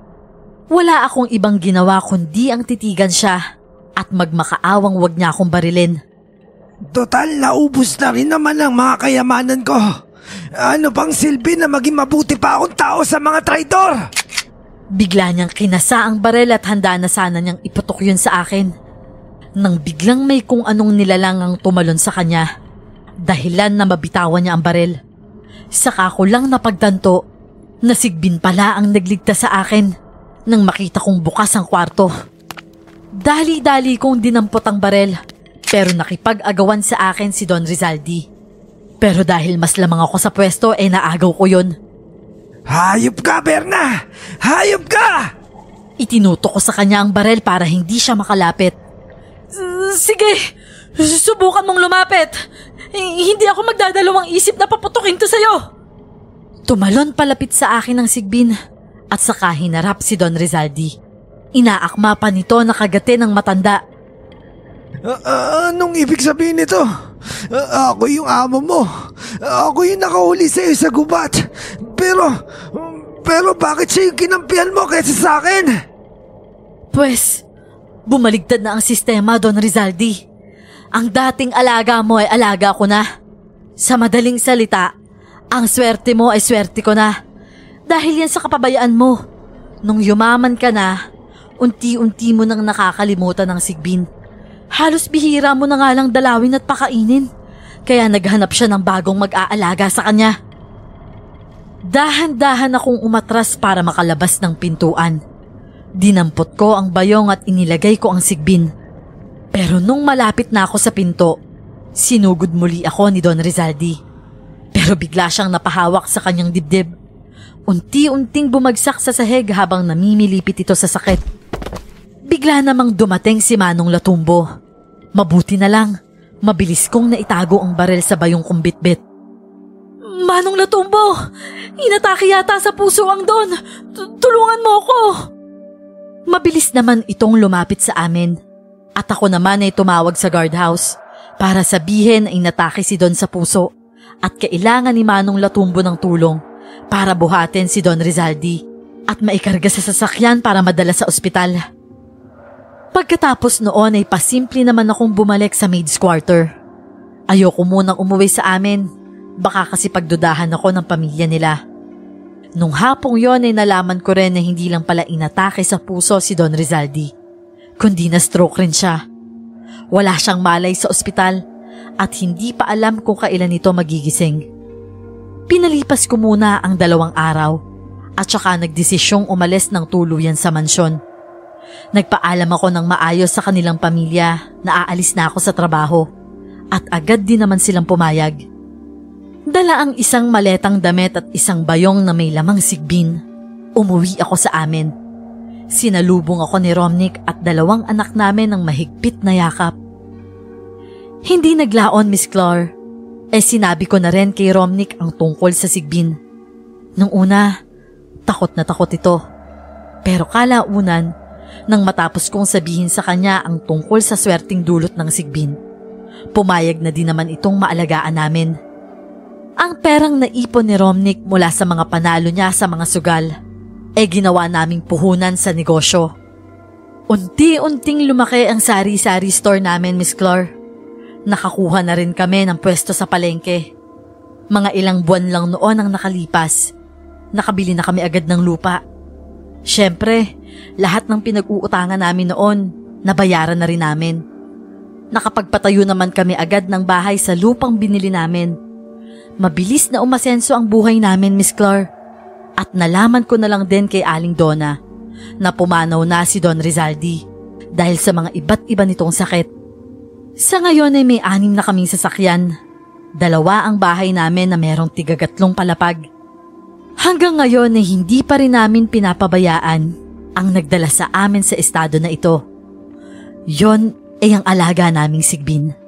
Wala akong ibang ginawa kundi ang titigan siya at magmakaawang wag niya akong barilin. Total, naubos na rin naman ang mga kayamanan ko. Ano pang silbi na maging mabuti pa akong tao sa mga traitor? Bigla niyang kinasa ang baril at handa na sana niyang iputok yun sa akin. Nang biglang may kung anong nilalang ang tumalon sa kanya. Dahilan na mabitawan niya ang baril. Saka ko lang napagtanto na sigbin pala ang nagligtas sa akin nang makita kong bukas ang kwarto. Dali-dali kong dinampot ang baril pero nakipag-agawan sa akin si Don Rizaldi. Pero dahil mas lamang ako sa pwesto naagaw ko yun. Hayop ka, Berna! Hayop ka! Itinutok ko sa kanya ang baril para hindi siya makalapit. Sige, subukan mong lumapit. Hindi ako magdadalawang isip na paputukin to sa'yo. Tumalon palapit sa akin ang sigbin at saka hinarap si Don Rizaldi. Inaakma pa nito na kagatin ng matanda. Anong ibig sabihin nito? Ako yung amo mo. Ako yung nakahuli sa'yo sa gubat. Pero bakit siya yung kinampihan mo kaysa sa akin? Pwes, bumaligtad na ang sistema, Don Rizaldi. Ang dating alaga mo ay alaga ko na. Sa madaling salita, ang swerte mo ay swerte ko na. Dahil yan sa kapabayaan mo. Nung yumaman ka na, unti-unti mo nang nakakalimutan ng sigbin. Halos bihira mo na nga lang dalawin at pakainin. Kaya naghanap siya ng bagong mag-aalaga sa kanya. Dahan-dahan akong umatras para makalabas ng pintuan. Dinampot ko ang bayong at inilagay ko ang sigbin. Pero nung malapit na ako sa pinto, sinugod muli ako ni Don Rizaldi. Pero bigla siyang napahawak sa kanyang dibdib. Unti-unting bumagsak sa sahig habang namimilipit ito sa sakit. Bigla namang dumating si Manong Latumbo. Mabuti na lang, mabilis kong naitago ang baril sa bayong kong bitbit. Manong Latumbo, inatake yata sa puso ang Don. Tulungan mo ako. Mabilis naman itong lumapit sa amin. At ako naman ay tumawag sa guardhouse para sabihin ay natake si Don sa puso at kailangan ni Manong Latumbo ng tulong para buhatin si Don Rizaldi at maikarga sa sasakyan para madala sa ospital. Pagkatapos noon ay pasimple naman akong bumalik sa maid's quarter. Ayoko munang umuwi sa amin, baka kasi pagdudahan ako ng pamilya nila. Nung hapong yon ay nalaman ko rin na hindi lang pala inatake sa puso si Don Rizaldi, kundi na stroke rin siya. Wala siyang malay sa ospital at hindi pa alam kung kailan ito magigising. Pinalipas ko muna ang 2 araw at saka nagdesisyong umalis ng tuluyan sa mansyon. Nagpaalam ako ng maayos sa kanilang pamilya na aalis na ako sa trabaho at agad din naman silang pumayag. Dala ang isang maletang damit at isang bayong na may lamang sigbin. Umuwi ako sa amin. Sinalubong ako ni Romnick at 2 anak namin ng mahigpit na yakap. Hindi naglaon, Miss Clar. Sinabi ko na rin kay Romnick ang tungkol sa sigbin. Nung una, takot na takot ito. Pero kalaunan, nang matapos kong sabihin sa kanya ang tungkol sa swerteng dulot ng sigbin, pumayag na din naman itong maalagaan namin. Ang perang naipon ni Romnick mula sa mga panalo niya sa mga sugal, ginawa naming puhunan sa negosyo. Unti-unting lumaki ang sari-sari store namin, Miss Clar. Nakakuha na rin kami ng pwesto sa palengke. Mga ilang buwan lang noon ang nakalipas. Nakabili na kami agad ng lupa. Siyempre, lahat ng pinag-uutangan namin noon, nabayaran na rin namin. Nakapagpatayo naman kami agad ng bahay sa lupang binili namin. Mabilis na umasenso ang buhay namin, Miss Clar. At nalaman ko na lang din kay Aling Donna na pumanaw na si Don Rizaldi dahil sa mga iba't iba nitong sakit. Sa ngayon ay may 6 na kaming sasakyan. 2 ang bahay namin na merong 3 palapag. Hanggang ngayon ay hindi pa rin namin pinapabayaan ang nagdala sa amin sa estado na ito. Yon ay ang alaga naming sigbin.